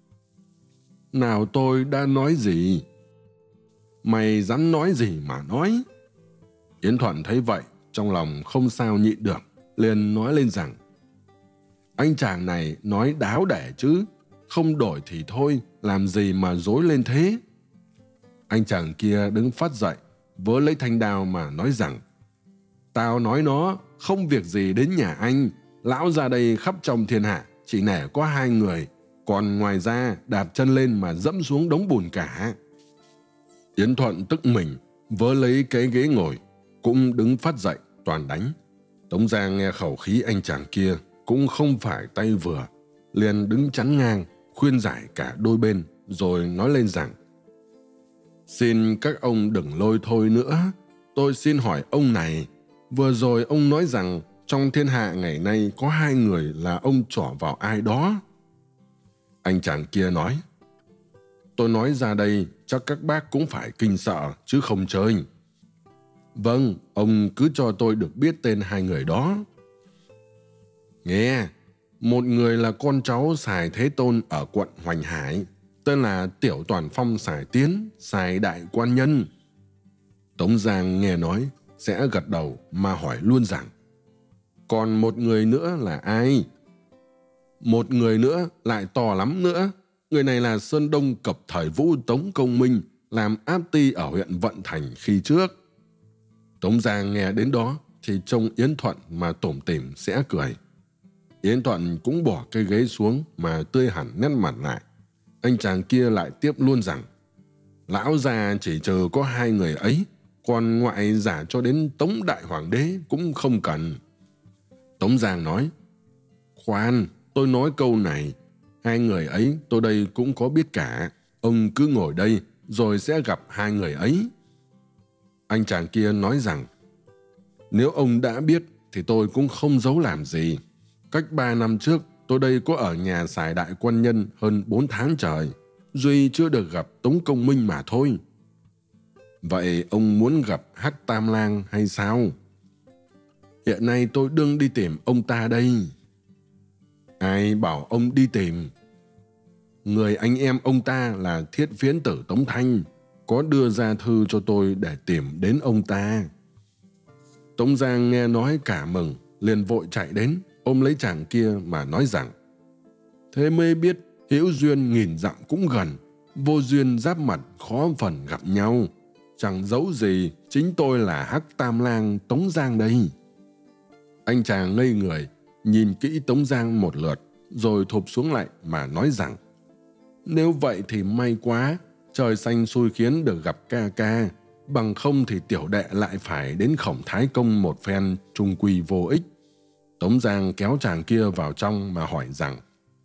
A: Nào tôi đã nói gì? Mày dám nói gì mà nói? Yến Thuận thấy vậy, trong lòng không sao nhịn được, liền nói lên rằng anh chàng này nói đáo để chứ, không đổi thì thôi, làm gì mà dối lên thế. Anh chàng kia đứng phát dậy, vớ lấy thanh đao mà nói rằng tao nói nó, không việc gì đến nhà anh, lão ra đây khắp trong thiên hạ, chỉ nể có hai người, còn ngoài ra đạp chân lên mà dẫm xuống đống bùn cả. Yến Thuận tức mình, vớ lấy cái ghế ngồi, cũng đứng phát dậy, toàn đánh. Tống Giang nghe khẩu khí anh chàng kia, cũng không phải tay vừa, liền đứng chắn ngang, khuyên giải cả đôi bên, rồi nói lên rằng: Xin các ông đừng lôi thôi nữa. Tôi xin hỏi ông này, vừa rồi ông nói rằng trong thiên hạ ngày nay có hai người là ông trỏ vào ai đó. Anh chàng kia nói: Tôi nói ra đây chắc các bác cũng phải kinh sợ chứ không chơi. Vâng, ông cứ cho tôi được biết tên hai người đó. Nghe, một người là con cháu Sài Thế Tôn ở quận Hoành Hải, tên là Tiểu Toàn Phong Sài Tiến, Sài Đại Quan Nhân. Tống Giang nghe nói sẽ gật đầu mà hỏi luôn rằng: Còn một người nữa là ai? Một người nữa lại to lắm nữa. Người này là Sơn Đông Cập thời Vũ Tống Công Minh, làm áp ty ở huyện Vận Thành khi trước. Tống Giang nghe đến đó thì trông Yến Thuận mà tủm tỉm sẽ cười. Yến Thuận cũng bỏ cái ghế xuống mà tươi hẳn nét mặt lại. Anh chàng kia lại tiếp luôn rằng: Lão già chỉ chờ có hai người ấy, còn ngoại giả cho đến Tống Đại Hoàng đế cũng không cần. Tống Giang nói: Khoan, tôi nói câu này. Hai người ấy tôi đây cũng có biết cả. Ông cứ ngồi đây rồi sẽ gặp hai người ấy. Anh chàng kia nói rằng: Nếu ông đã biết thì tôi cũng không giấu làm gì. Cách ba năm trước tôi đây có ở nhà Sài Đại Quan Nhân hơn bốn tháng trời, duy chưa được gặp Tống Công Minh mà thôi. Vậy ông muốn gặp Hắc Tam Lang hay sao? Hiện nay tôi đương đi tìm ông ta đây. Ai bảo ông đi tìm? Người anh em ông ta là Thiết Phiến tử Tống Thanh, có đưa ra thư cho tôi để tìm đến ông ta. Tống Giang nghe nói cả mừng, liền vội chạy đến, ôm lấy chàng kia mà nói rằng: Thế mới biết hữu duyên nghìn dặm cũng gần, vô duyên giáp mặt khó phần gặp nhau. Chẳng giấu gì, chính tôi là Hắc Tam Lang Tống Giang đây. Anh chàng ngây người, nhìn kỹ Tống Giang một lượt, rồi thụp xuống lại mà nói rằng: Nếu vậy thì may quá, trời xanh xui khiến được gặp ca ca, bằng không thì tiểu đệ lại phải đến Khổng Thái Công một phen trung quy vô ích. Tống Giang kéo chàng kia vào trong mà hỏi rằng: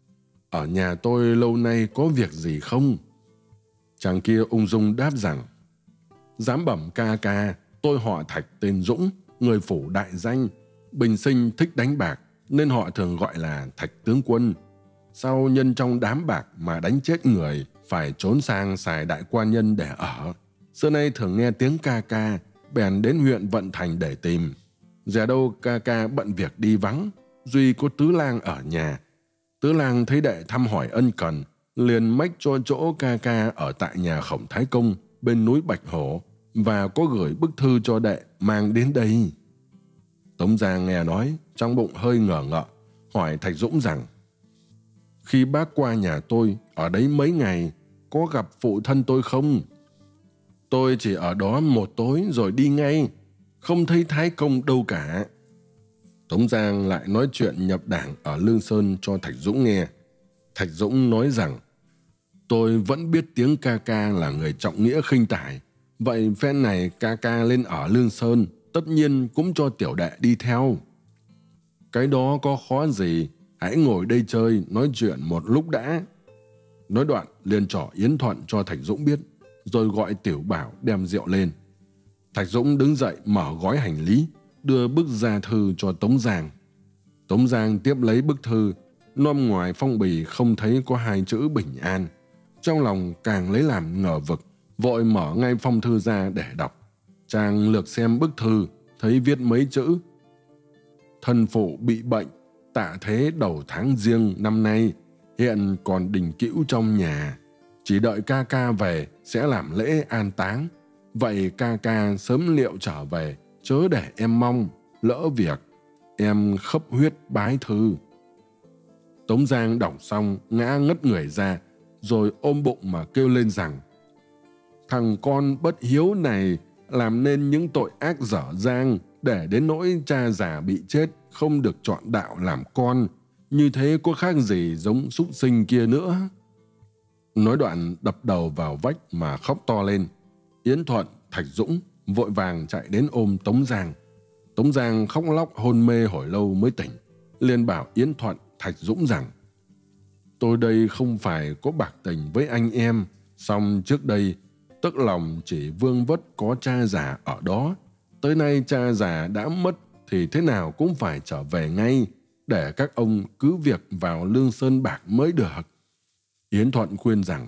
A: Ở nhà tôi lâu nay có việc gì không? Chàng kia ung dung đáp rằng: Dám bẩm ca ca, tôi họ Thạch tên Dũng, người phủ đại danh, bình sinh thích đánh bạc, nên họ thường gọi là Thạch tướng quân. Sau nhân trong đám bạc mà đánh chết người, phải trốn sang Sài Đại Quan Nhân để ở. Xưa nay thường nghe tiếng ca ca, bèn đến huyện Vận Thành để tìm. Dè đâu ca ca bận việc đi vắng, duy có Tứ Lang ở nhà. Tứ Lang thấy đệ thăm hỏi ân cần, liền mách cho chỗ ca ca ở tại nhà Khổng Thái Công bên núi Bạch Hổ, và có gửi bức thư cho đệ mang đến đây. Tống Giang nghe nói, trong bụng hơi ngờ ngợ, hỏi Thạch Dũng rằng: Khi bác qua nhà tôi, ở đấy mấy ngày, có gặp phụ thân tôi không? Tôi chỉ ở đó một tối rồi đi ngay, không thấy Thái Công đâu cả. Tống Giang lại nói chuyện nhập đảng ở Lương Sơn cho Thạch Dũng nghe. Thạch Dũng nói rằng: Tôi vẫn biết tiếng ca ca là người trọng nghĩa khinh tài, vậy phen này ca ca lên ở Lương Sơn, tất nhiên cũng cho tiểu đệ đi theo. Cái đó có khó gì, hãy ngồi đây chơi nói chuyện một lúc đã. Nói đoạn liền trỏ Yến Thuận cho Thạch Dũng biết, rồi gọi Tiểu Bảo đem rượu lên. Thạch Dũng đứng dậy mở gói hành lý, đưa bức gia thư cho Tống Giang. Tống Giang tiếp lấy bức thư, nom ngoài phong bì không thấy có hai chữ bình an. Trong lòng càng lấy làm ngờ vực, vội mở ngay phong thư ra để đọc. Chàng lược xem bức thư, thấy viết mấy chữ: Thân phụ bị bệnh, tạ thế đầu tháng Giêng năm nay, hiện còn đình cữu trong nhà. Chỉ đợi ca ca về sẽ làm lễ an táng. Vậy ca ca sớm liệu trở về, chớ để em mong, lỡ việc. Em khấp huyết bái thư. Tống Giang đọc xong ngã ngất người ra, rồi ôm bụng mà kêu lên rằng: Thằng con bất hiếu này làm nên những tội ác dở dang, để đến nỗi cha già bị chết không được chọn đạo làm con, như thế có khác gì giống súc sinh kia nữa. Nói đoạn đập đầu vào vách mà khóc to lên. Yến Thuận, Thạch Dũng vội vàng chạy đến ôm Tống Giang. Tống Giang khóc lóc hôn mê hồi lâu mới tỉnh, liền bảo Yến Thuận, Thạch Dũng rằng: Tôi đây không phải có bạc tình với anh em, song trước đây tức lòng chỉ vương vất có cha già ở đó. Tới nay cha già đã mất thì thế nào cũng phải trở về ngay, để các ông cứ việc vào Lương Sơn Bạc mới được. Yến Thuận khuyên rằng,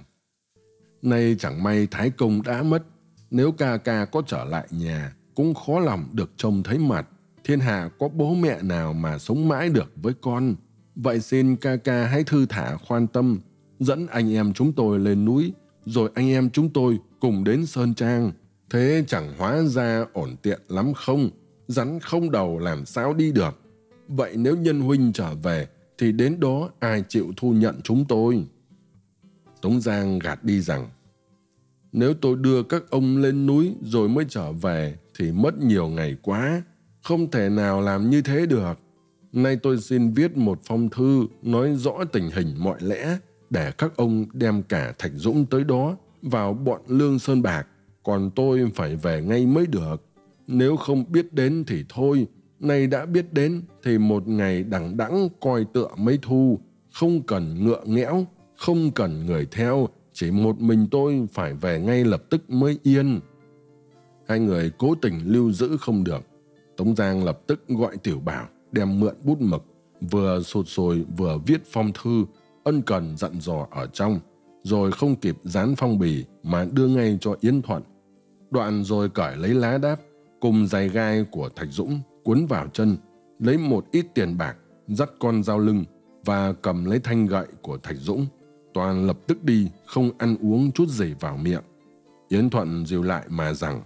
A: nay chẳng may Thái Công đã mất, nếu ca ca có trở lại nhà cũng khó lòng được trông thấy mặt. Thiên hạ có bố mẹ nào mà sống mãi được với con. Vậy xin ca ca hãy thư thả khoan tâm, dẫn anh em chúng tôi lên núi, rồi anh em chúng tôi cùng đến Sơn Trang. Thế chẳng hóa ra ổn tiện lắm không? Rắn không đầu làm sao đi được. Vậy nếu nhân huynh trở về thì đến đó ai chịu thu nhận chúng tôi? Tống Giang gạt đi rằng, nếu tôi đưa các ông lên núi rồi mới trở về thì mất nhiều ngày quá, không thể nào làm như thế được. Nay tôi xin viết một phong thư nói rõ tình hình mọi lẽ, để các ông đem cả Thạch Dũng tới đó vào bọn Lương Sơn Bạc, còn tôi phải về ngay mới được. Nếu không biết đến thì thôi, nay đã biết đến thì một ngày đằng đẵng coi tựa mấy thu, không cần ngựa nghẽo, không cần người theo, chỉ một mình tôi phải về ngay lập tức mới yên. Hai người cố tình lưu giữ không được. Tống Giang lập tức gọi Tiểu Bảo đem mượn bút mực, vừa sụt sùi vừa viết phong thư ân cần dặn dò ở trong, rồi không kịp dán phong bì mà đưa ngay cho Yến Thuận. Đoạn rồi cởi lấy lá đáp cùng giày gai của Thạch Dũng cuốn vào chân, lấy một ít tiền bạc, dắt con dao lưng và cầm lấy thanh gậy của Thạch Dũng. Toàn lập tức đi, không ăn uống chút gì vào miệng. Yến Thuận dìu lại mà rằng,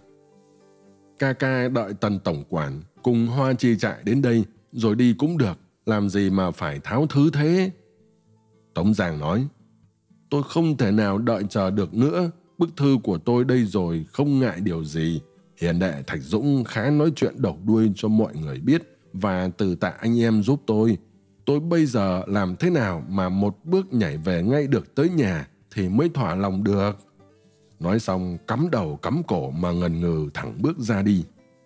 A: ca ca đợi Tần tổng quản cùng Hoa Chi Trại đến đây rồi đi cũng được, làm gì mà phải tháo thứ thế? Tống Giang nói, tôi không thể nào đợi chờ được nữa, bức thư của tôi đây rồi, không ngại điều gì. Hiền đệ Thạch Dũng khá nói chuyện đầu đuôi cho mọi người biết, và từ tạ anh em giúp tôi. Tôi bây giờ làm thế nào mà một bước nhảy về ngay được tới nhà thì mới thỏa lòng được. Nói xong cắm đầu cắm cổ mà ngần ngừ thẳng bước ra đi.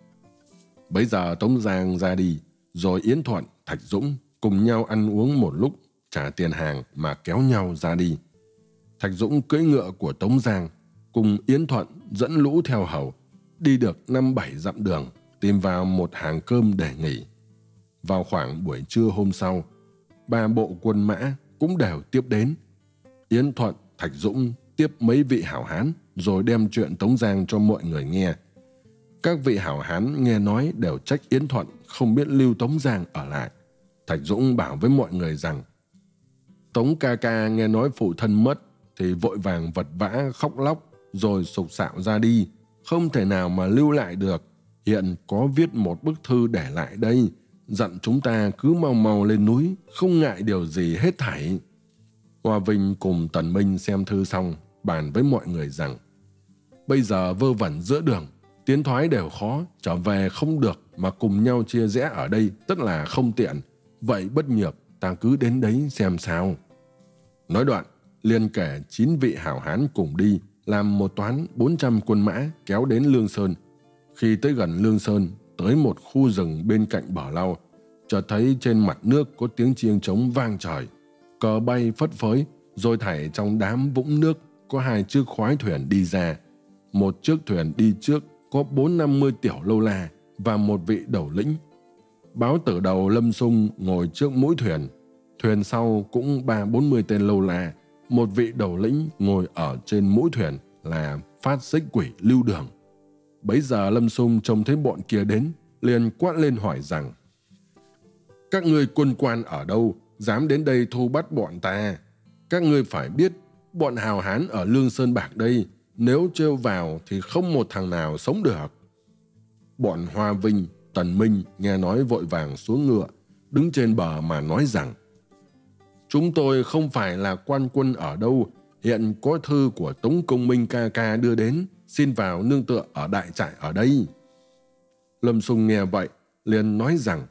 A: Bấy giờ Tống Giang ra đi, rồi Yến Thuận, Thạch Dũng cùng nhau ăn uống một lúc, trả tiền hàng mà kéo nhau ra đi. Thạch Dũng cưỡi ngựa của Tống Giang, cùng Yến Thuận dẫn lũ theo hầu, đi được năm bảy dặm đường, tìm vào một hàng cơm để nghỉ. Vào khoảng buổi trưa hôm sau, ba bộ quân mã cũng đều tiếp đến. Yến Thuận, Thạch Dũng tiếp mấy vị hảo hán, rồi đem chuyện Tống Giang cho mọi người nghe. Các vị hảo hán nghe nói đều trách Yến Thuận không biết lưu Tống Giang ở lại. Thạch Dũng bảo với mọi người rằng, Tống ca ca nghe nói phụ thân mất thì vội vàng vật vã khóc lóc, rồi sục sạo ra đi, không thể nào mà lưu lại được. Hiện có viết một bức thư để lại đây, dặn chúng ta cứ mau mau lên núi, không ngại điều gì hết thảy. Hoa Vinh cùng Tần Minh xem thư xong, bàn với mọi người rằng, bây giờ vơ vẩn giữa đường, tiến thoái đều khó, trở về không được mà cùng nhau chia rẽ ở đây tất là không tiện. Vậy bất nhược, ta cứ đến đấy xem sao. Nói đoạn, liền kể chín vị hảo hán cùng đi, làm một toán bốn trăm quân mã kéo đến Lương Sơn. Khi tới gần Lương Sơn, tới một khu rừng bên cạnh bờ lau, chợt thấy trên mặt nước có tiếng chiêng trống vang trời, cờ bay phất phới, rồi thảy trong đám vũng nước có hai chiếc khoái thuyền đi ra. Một chiếc thuyền đi trước có bốn năm mươi tiểu lâu la và một vị đầu lĩnh. Báo tử đầu Lâm Sung ngồi trước mũi thuyền, thuyền sau cũng ba bốn mươi tên lâu la. Một vị đầu lĩnh ngồi ở trên mũi thuyền là Phát Xích Quỷ Lưu Đường. Bấy giờ Lâm Sung trông thấy bọn kia đến, liền quát lên hỏi rằng, các ngươi quân quan ở đâu, dám đến đây thu bắt bọn ta? Các ngươi phải biết, bọn hào hán ở Lương Sơn Bạc đây, nếu trêu vào thì không một thằng nào sống được. Bọn Hoa Vinh, Tần Minh nghe nói vội vàng xuống ngựa, đứng trên bờ mà nói rằng, chúng tôi không phải là quan quân ở đâu, hiện có thư của Tống Công Minh ca ca đưa đến, xin vào nương tựa ở đại trại ở đây. Lâm Sung nghe vậy, liền nói rằng,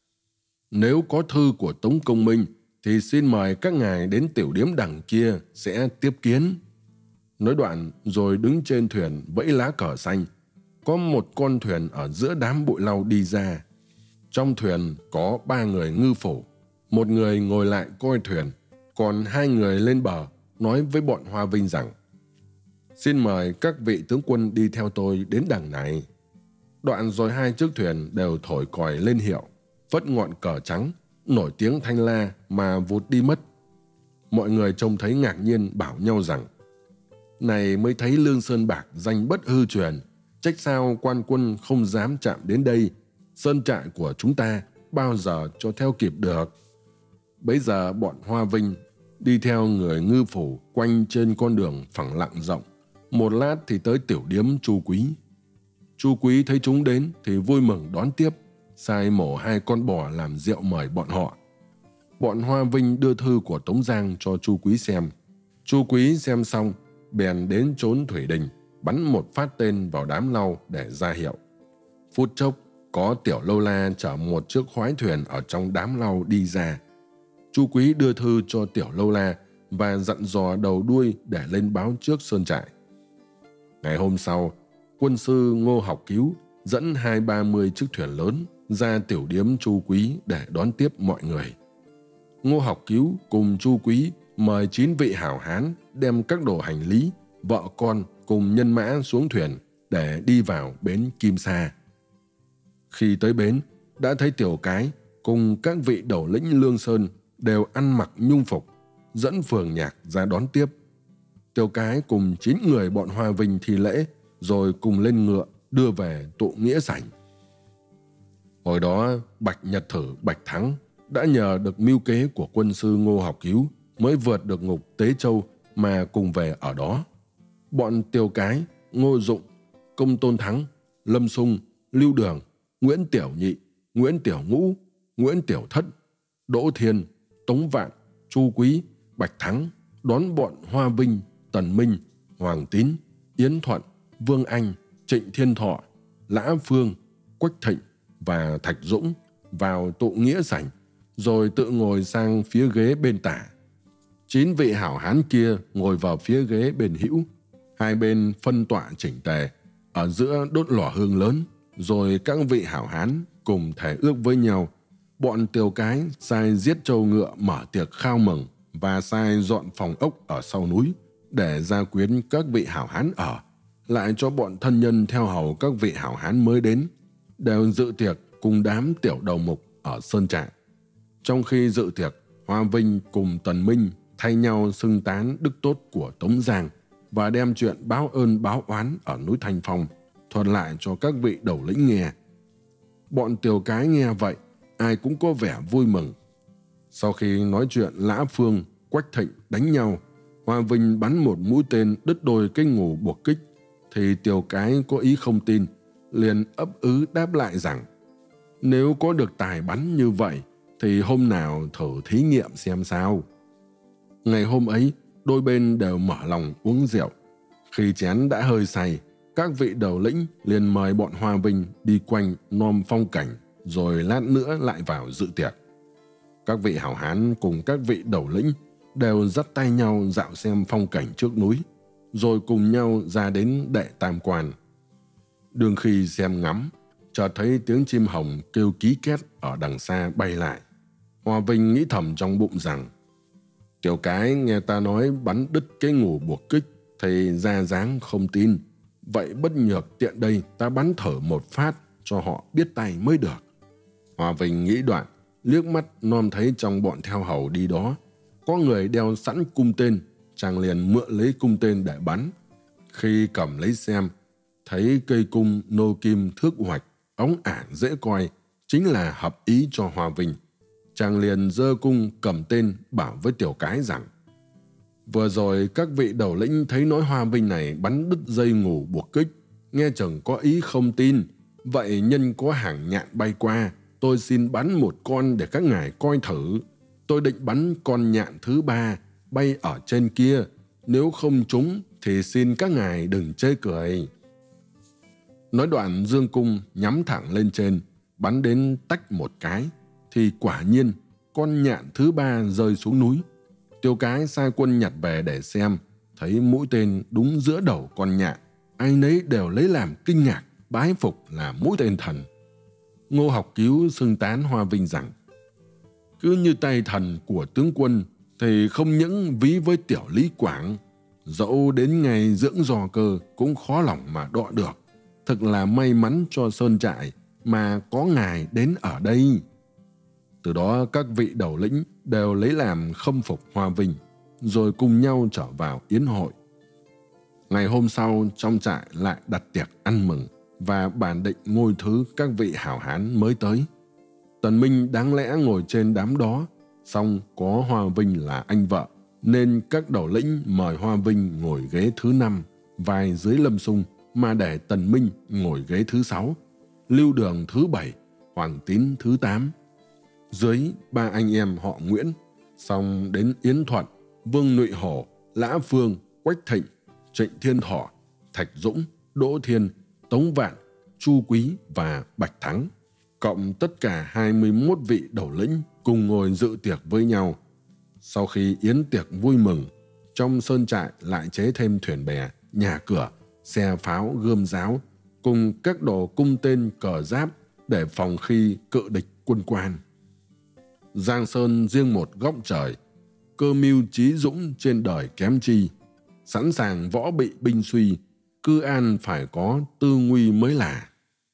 A: nếu có thư của Tống Công Minh, thì xin mời các ngài đến tiểu điếm đằng kia sẽ tiếp kiến. Nói đoạn rồi đứng trên thuyền vẫy lá cờ xanh. Có một con thuyền ở giữa đám bụi lau đi ra. Trong thuyền có ba người ngư phủ, một người ngồi lại coi thuyền, Còn hai người lên bờ nói với bọn Hoa Vinh rằng: "Xin mời các vị tướng quân đi theo tôi đến đằng này." Đoạn rồi hai chiếc thuyền đều thổi còi lên hiệu, phất ngọn cờ trắng, nổi tiếng thanh la mà vụt đi mất. Mọi người trông thấy ngạc nhiên, bảo nhau rằng: "Này mới thấy Lương Sơn Bạc danh bất hư truyền, trách sao quan quân không dám chạm đến đây. Sơn trại của chúng ta bao giờ cho theo kịp được." Bấy giờ bọn Hoa Vinh đi theo người ngư phủ quanh trên con đường phẳng lặng rộng. Một lát thì tới tiểu điếm Chu Quý. Chu Quý thấy chúng đến thì vui mừng đón tiếp, sai mổ hai con bò làm rượu mời bọn họ. Bọn Hoa Vinh đưa thư của Tống Giang cho Chu Quý xem. Chu Quý xem xong, bèn đến chốn thủy đình, bắn một phát tên vào đám lau để ra hiệu. Phút chốc, có Tiểu Lâu La chở một chiếc khoái thuyền ở trong đám lau đi ra. Chu Quý đưa thư cho Tiểu Lâu La và dặn dò đầu đuôi để lên báo trước sơn trại. Ngày hôm sau, quân sư Ngô Học Cứu dẫn hai ba mươi chiếc thuyền lớn ra tiểu điếm Chu Quý để đón tiếp mọi người. Ngô Học Cứu cùng Chu Quý mời chín vị hảo hán đem các đồ hành lý, vợ con cùng nhân mã xuống thuyền để đi vào bến Kim Sa. Khi tới bến, đã thấy Tiểu Cái cùng các vị đầu lĩnh Lương Sơn đều ăn mặc nhung phục, dẫn phường nhạc ra đón tiếp. Tiểu Cái cùng chín người bọn Hoa Vinh thi lễ, rồi cùng lên ngựa đưa về tụ nghĩa sảnh. Hồi đó Bạch Nhật Thử Bạch Thắng đã nhờ được mưu kế của quân sư Ngô Học Cứu mới vượt được ngục Tế Châu mà cùng về ở đó. Bọn Tiểu Cái, Ngô Dụng, Công Tôn Thắng, Lâm Sung, Lưu Đường, Nguyễn Tiểu Nhị, Nguyễn Tiểu Ngũ, Nguyễn Tiểu Thất, Đỗ Thiên, Tống Vạn, Chu Quý, Bạch Thắng đón bọn Hoa Vinh, Tần Minh, Hoàng Tín, Yến Thuận, Vương Anh, Trịnh Thiên Thọ, Lã Phương, Quách Thịnh và Thạch Dũng vào tụ nghĩa sảnh, rồi tự ngồi sang phía ghế bên tả. Chín vị hảo hán kia ngồi vào phía ghế bên hữu, hai bên phân tọa chỉnh tề, ở giữa đốt lò hương lớn, rồi các vị hảo hán cùng thề ước với nhau. Bọn Tiểu Cái sai giết trâu ngựa mở tiệc khao mừng và sai dọn phòng ốc ở sau núi để gia quyến các vị hảo hán ở, lại cho bọn thân nhân theo hầu các vị hảo hán mới đến đều dự tiệc cùng đám tiểu đầu mục ở sơn trại. Trong khi dự tiệc, Hoa Vinh cùng Tần Minh thay nhau xưng tán đức tốt của Tống Giang và đem chuyện báo ơn báo oán ở núi Thanh Phong thuật lại cho các vị đầu lĩnh nghe. Bọn Tiểu Cái nghe vậy, ai cũng có vẻ vui mừng. Sau khi nói chuyện Lã Phương, Quách Thịnh đánh nhau, Hoa Vinh bắn một mũi tên đứt đôi cái ngủ buộc kích, thì Tiểu Cái có ý không tin, liền ấp ứ đáp lại rằng: "Nếu có được tài bắn như vậy, thì hôm nào thử thí nghiệm xem sao." Ngày hôm ấy, đôi bên đều mở lòng uống rượu. Khi chén đã hơi say, các vị đầu lĩnh liền mời bọn Hoa Vinh đi quanh nom phong cảnh, rồi lát nữa lại vào dự tiệc. Các vị hảo hán cùng các vị đầu lĩnh đều dắt tay nhau dạo xem phong cảnh trước núi, rồi cùng nhau ra đến Đệ Tam Quan. Đương khi xem ngắm, chợt thấy tiếng chim hồng kêu ký két ở đằng xa bay lại. Hoa Vinh nghĩ thầm trong bụng rằng: Tiểu Cái nghe ta nói bắn đứt cái ngủ buộc kích thì ra dáng không tin. Vậy bất nhược tiện đây ta bắn thở một phát cho họ biết tay mới được. Hoa Vinh nghĩ đoạn, liếc mắt nom thấy trong bọn theo hầu đi đó có người đeo sẵn cung tên, chàng liền mượn lấy cung tên để bắn. Khi cầm lấy xem, thấy cây cung nô kim thước hoạch, óng ả dễ coi, chính là hợp ý cho Hoa Vinh. Chàng liền giơ cung cầm tên bảo với Tiểu Cái rằng: Vừa rồi các vị đầu lĩnh thấy nói Hoa Vinh này bắn đứt dây ngủ buộc kích, nghe chừng có ý không tin. Vậy nhân có hàng nhạn bay qua, tôi xin bắn một con để các ngài coi thử. Tôi định bắn con nhạn thứ ba bay ở trên kia, nếu không trúng thì xin các ngài đừng chê cười. Nói đoạn dương cung nhắm thẳng lên trên, bắn đến tách một cái, thì quả nhiên con nhạn thứ ba rơi xuống núi. Tiểu Cái sai quân nhặt về để xem, thấy mũi tên đúng giữa đầu con nhạn, ai nấy đều lấy làm kinh ngạc, bái phục là mũi tên thần. Ngô Học Cứu xưng tán Hoa Vinh rằng: Cứ như tay thần của tướng quân, thì không những ví với tiểu Lý Quảng, dẫu đến ngày dưỡng giò cơ cũng khó lòng mà đọ được. Thực là may mắn cho sơn trại mà có ngài đến ở đây. Từ đó các vị đầu lĩnh đều lấy làm khâm phục Hoa Vinh, rồi cùng nhau trở vào yến hội. Ngày hôm sau, trong trại lại đặt tiệc ăn mừng và bàn định ngôi thứ các vị hảo hán mới tới. Tần Minh đáng lẽ ngồi trên đám đó, song có Hoa Vinh là anh vợ, nên các đầu lĩnh mời Hoa Vinh ngồi ghế thứ năm, vai dưới Lâm Xung, mà để Tần Minh ngồi ghế thứ sáu, Lưu Đường thứ bảy, Hoàng Tín thứ tám. Dưới ba anh em họ Nguyễn, xong đến Yến Thuận, Vương Nụy Hổ, Lã Phương, Quách Thịnh, Trịnh Thiên Thọ, Thạch Dũng, Đỗ Thiên, Tống Vạn, Chu Quý và Bạch Thắng, cộng tất cả hai mươi mốt vị đầu lĩnh cùng ngồi dự tiệc với nhau. Sau khi yến tiệc vui mừng, trong sơn trại lại chế thêm thuyền bè, nhà cửa, xe pháo, gươm giáo, cùng các đồ cung tên cờ giáp để phòng khi cự địch quân quan. Giang Sơn riêng một góc trời, cơ mưu trí dũng trên đời kém chi, sẵn sàng võ bị binh suy, cư an phải có tư nguy mới là.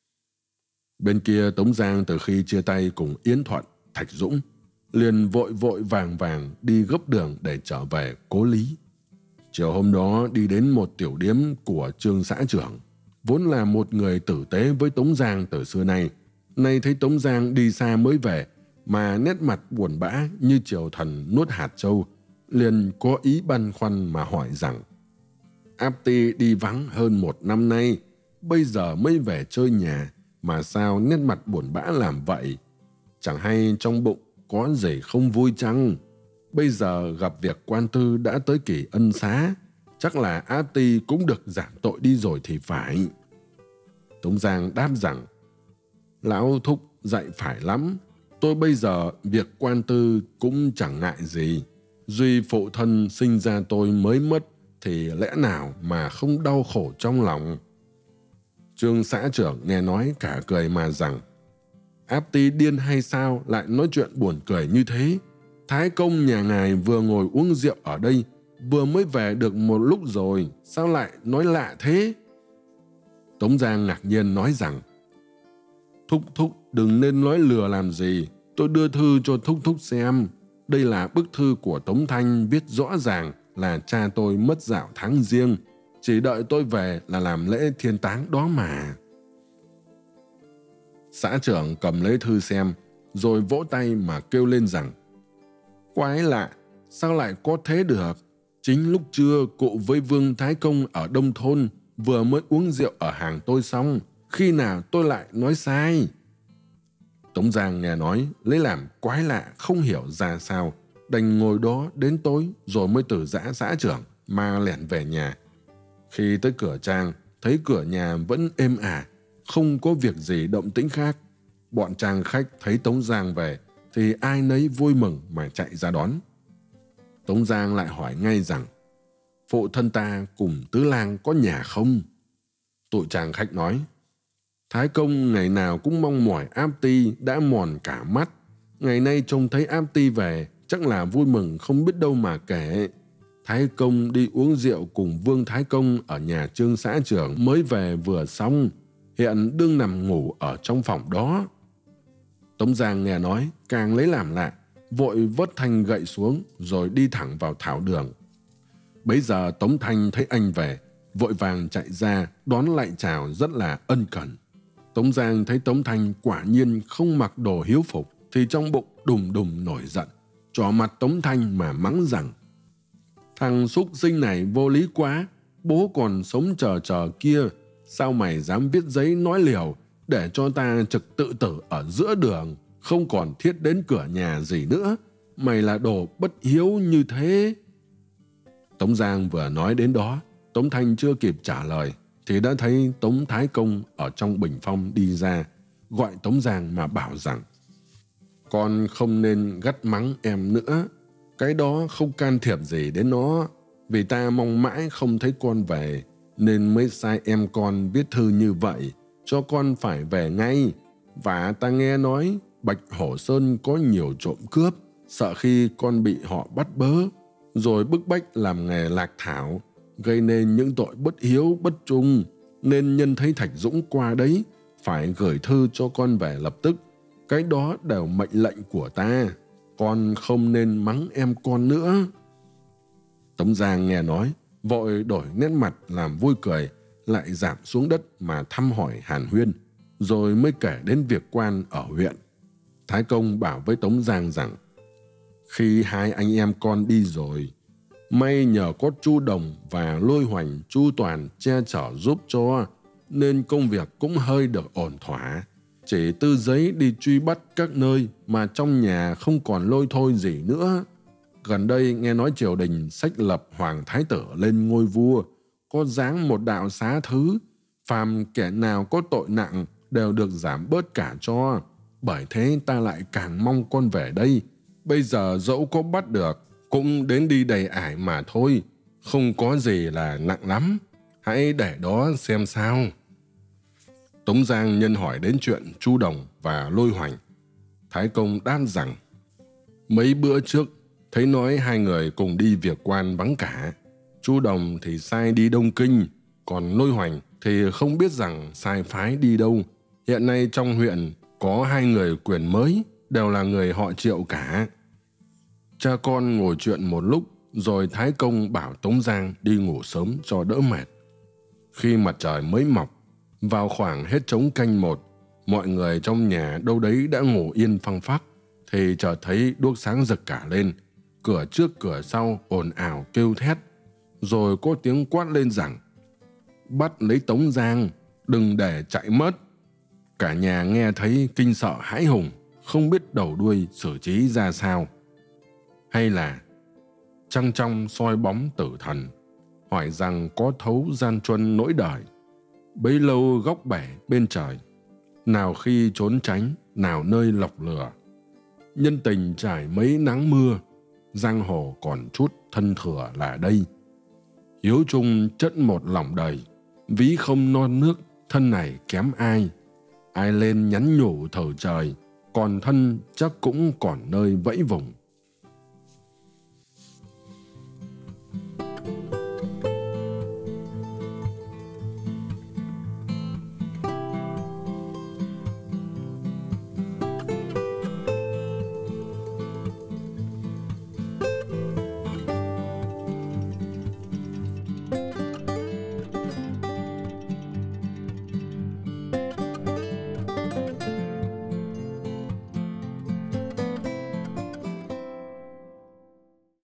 A: Bên kia Tống Giang từ khi chia tay cùng Yến Thuận, Thạch Dũng, liền vội vội vàng vàng đi gấp đường để trở về Cố Lý. Chiều hôm đó đi đến một tiểu điếm của Trương xã trưởng, vốn là một người tử tế với Tống Giang từ xưa nay. Nay thấy Tống Giang đi xa mới về, mà nét mặt buồn bã như triều thần nuốt hạt châu, liền có ý băn khoăn mà hỏi rằng: Áp Ti đi vắng hơn một năm nay, bây giờ mới về chơi nhà, mà sao nét mặt buồn bã làm vậy? Chẳng hay trong bụng có gì không vui chăng? Bây giờ gặp việc quan tư đã tới kỳ ân xá, chắc là Áp Ti cũng được giảm tội đi rồi thì phải. Tống Giang đáp rằng: Lão thúc dạy phải lắm, tôi bây giờ việc quan tư cũng chẳng ngại gì. Duy phụ thân sinh ra tôi mới mất, thì lẽ nào mà không đau khổ trong lòng? Trương xã trưởng nghe nói cả cười mà rằng: Áp Ti điên hay sao lại nói chuyện buồn cười như thế? Thái công nhà ngài vừa ngồi uống rượu ở đây, vừa mới về được một lúc rồi, sao lại nói lạ thế? Tống Giang ngạc nhiên nói rằng: Thúc thúc đừng nên nói lừa làm gì, tôi đưa thư cho thúc thúc xem. Đây là bức thư của Tống Thanh viết rõ ràng là cha tôi mất dạo tháng Giêng, chỉ đợi tôi về là làm lễ thiên táng đó mà. Xã trưởng cầm lấy thư xem, rồi vỗ tay mà kêu lên rằng: Quái lạ, sao lại có thế được? Chính lúc trưa cụ với Vương Thái Công ở Đông Thôn vừa mới uống rượu ở hàng tôi xong, khi nào tôi lại nói sai? Tống Giang nghe nói lấy làm quái lạ không hiểu ra sao, đành ngồi đó đến tối rồi mới từ giã xã trưởng mà lẻn về nhà. Khi tới cửa trang, thấy cửa nhà vẫn êm ả, không có việc gì động tĩnh khác. Bọn trang khách thấy Tống Giang về thì ai nấy vui mừng mà chạy ra đón. Tống Giang lại hỏi ngay rằng: Phụ thân ta cùng tứ lang có nhà không? Tụi chàng khách nói: Thái công ngày nào cũng mong mỏi Áp Ti đã mòn cả mắt. Ngày nay trông thấy Áp Ti về, chắc là vui mừng không biết đâu mà kể. Thái công đi uống rượu cùng Vương Thái Công ở nhà Trương xã trưởng mới về vừa xong, hiện đương nằm ngủ ở trong phòng đó. Tống Giang nghe nói càng lấy làm lạ, vội vớt thanh gậy xuống rồi đi thẳng vào thảo đường. Bấy giờ Tống Thanh thấy anh về, vội vàng chạy ra đón lại chào rất là ân cần. Tống Giang thấy Tống Thanh quả nhiên không mặc đồ hiếu phục thì trong bụng đùng đùng nổi giận, trỏ mặt Tống Thanh mà mắng rằng: Thằng súc sinh này vô lý quá, bố còn sống chờ chờ kia, sao mày dám viết giấy nói liều để cho ta trực tự tử ở giữa đường, không còn thiết đến cửa nhà gì nữa? Mày là đồ bất hiếu như thế. Tống Giang vừa nói đến đó, Tống Thanh chưa kịp trả lời thì đã thấy Tống Thái Công ở trong bình phong đi ra, gọi Tống Giang mà bảo rằng: Con không nên gắt mắng em nữa, cái đó không can thiệp gì đến nó, vì ta mong mãi không thấy con về, nên mới sai em con viết thư như vậy, cho con phải về ngay. Và ta nghe nói Bạch Hổ Sơn có nhiều trộm cướp, sợ khi con bị họ bắt bớ, rồi bức bách làm nghề lạc thảo, gây nên những tội bất hiếu bất trung, nên nhân thấy Thạch Dũng qua đấy, phải gửi thư cho con về lập tức. Cái đó đều mệnh lệnh của ta, con không nên mắng em con nữa. Tống Giang nghe nói, vội đổi nét mặt làm vui cười, lại giảm xuống đất mà thăm hỏi hàn huyên, rồi mới kể đến việc quan ở huyện. Thái Công bảo với Tống Giang rằng, khi hai anh em con đi rồi, may nhờ có Chu Đồng và Lôi Hoành, Chu Toàn che chở giúp cho, nên công việc cũng hơi được ổn thỏa. Chỉ tư giấy đi truy bắt các nơi mà trong nhà không còn lôi thôi gì nữa. Gần đây nghe nói triều đình sách lập Hoàng Thái Tử lên ngôi vua, có giáng một đạo xá thứ, phàm kẻ nào có tội nặng đều được giảm bớt cả cho. Bởi thế ta lại càng mong con về đây. Bây giờ dẫu có bắt được, cũng đến đi đầy ải mà thôi, không có gì là nặng lắm. Hãy để đó xem sao. Tống Giang nhân hỏi đến chuyện Chu Đồng và Lôi Hoành. Thái Công đáp rằng, mấy bữa trước thấy nói hai người cùng đi việc quan vắng cả. Chu Đồng thì sai đi Đông Kinh, còn Lôi Hoành thì không biết rằng sai phái đi đâu. Hiện nay trong huyện có hai người quyền mới, đều là người họ Triệu cả. Cha con ngồi chuyện một lúc, rồi Thái Công bảo Tống Giang đi ngủ sớm cho đỡ mệt. Khi mặt trời mới mọc, vào khoảng hết trống canh một, mọi người trong nhà đâu đấy đã ngủ yên phăng phắc, thì chợt thấy đuốc sáng rực cả lên, cửa trước cửa sau ồn ào kêu thét, rồi có tiếng quát lên rằng, bắt lấy Tống Giang, đừng để chạy mất. Cả nhà nghe thấy kinh sợ hãi hùng, không biết đầu đuôi xử trí ra sao. Hay là trăng trong soi bóng tử thần, hỏi rằng có thấu gian truân nỗi đời, bấy lâu góc bể bên trời, nào khi trốn tránh, nào nơi lọc lừa. Nhân tình trải mấy nắng mưa, giang hồ còn chút thân thừa là đây. Hiếu chung chất một lòng đầy, ví không non nước, thân này kém ai. Ai lên nhắn nhủ thở trời, còn thân chắc cũng còn nơi vẫy vùng.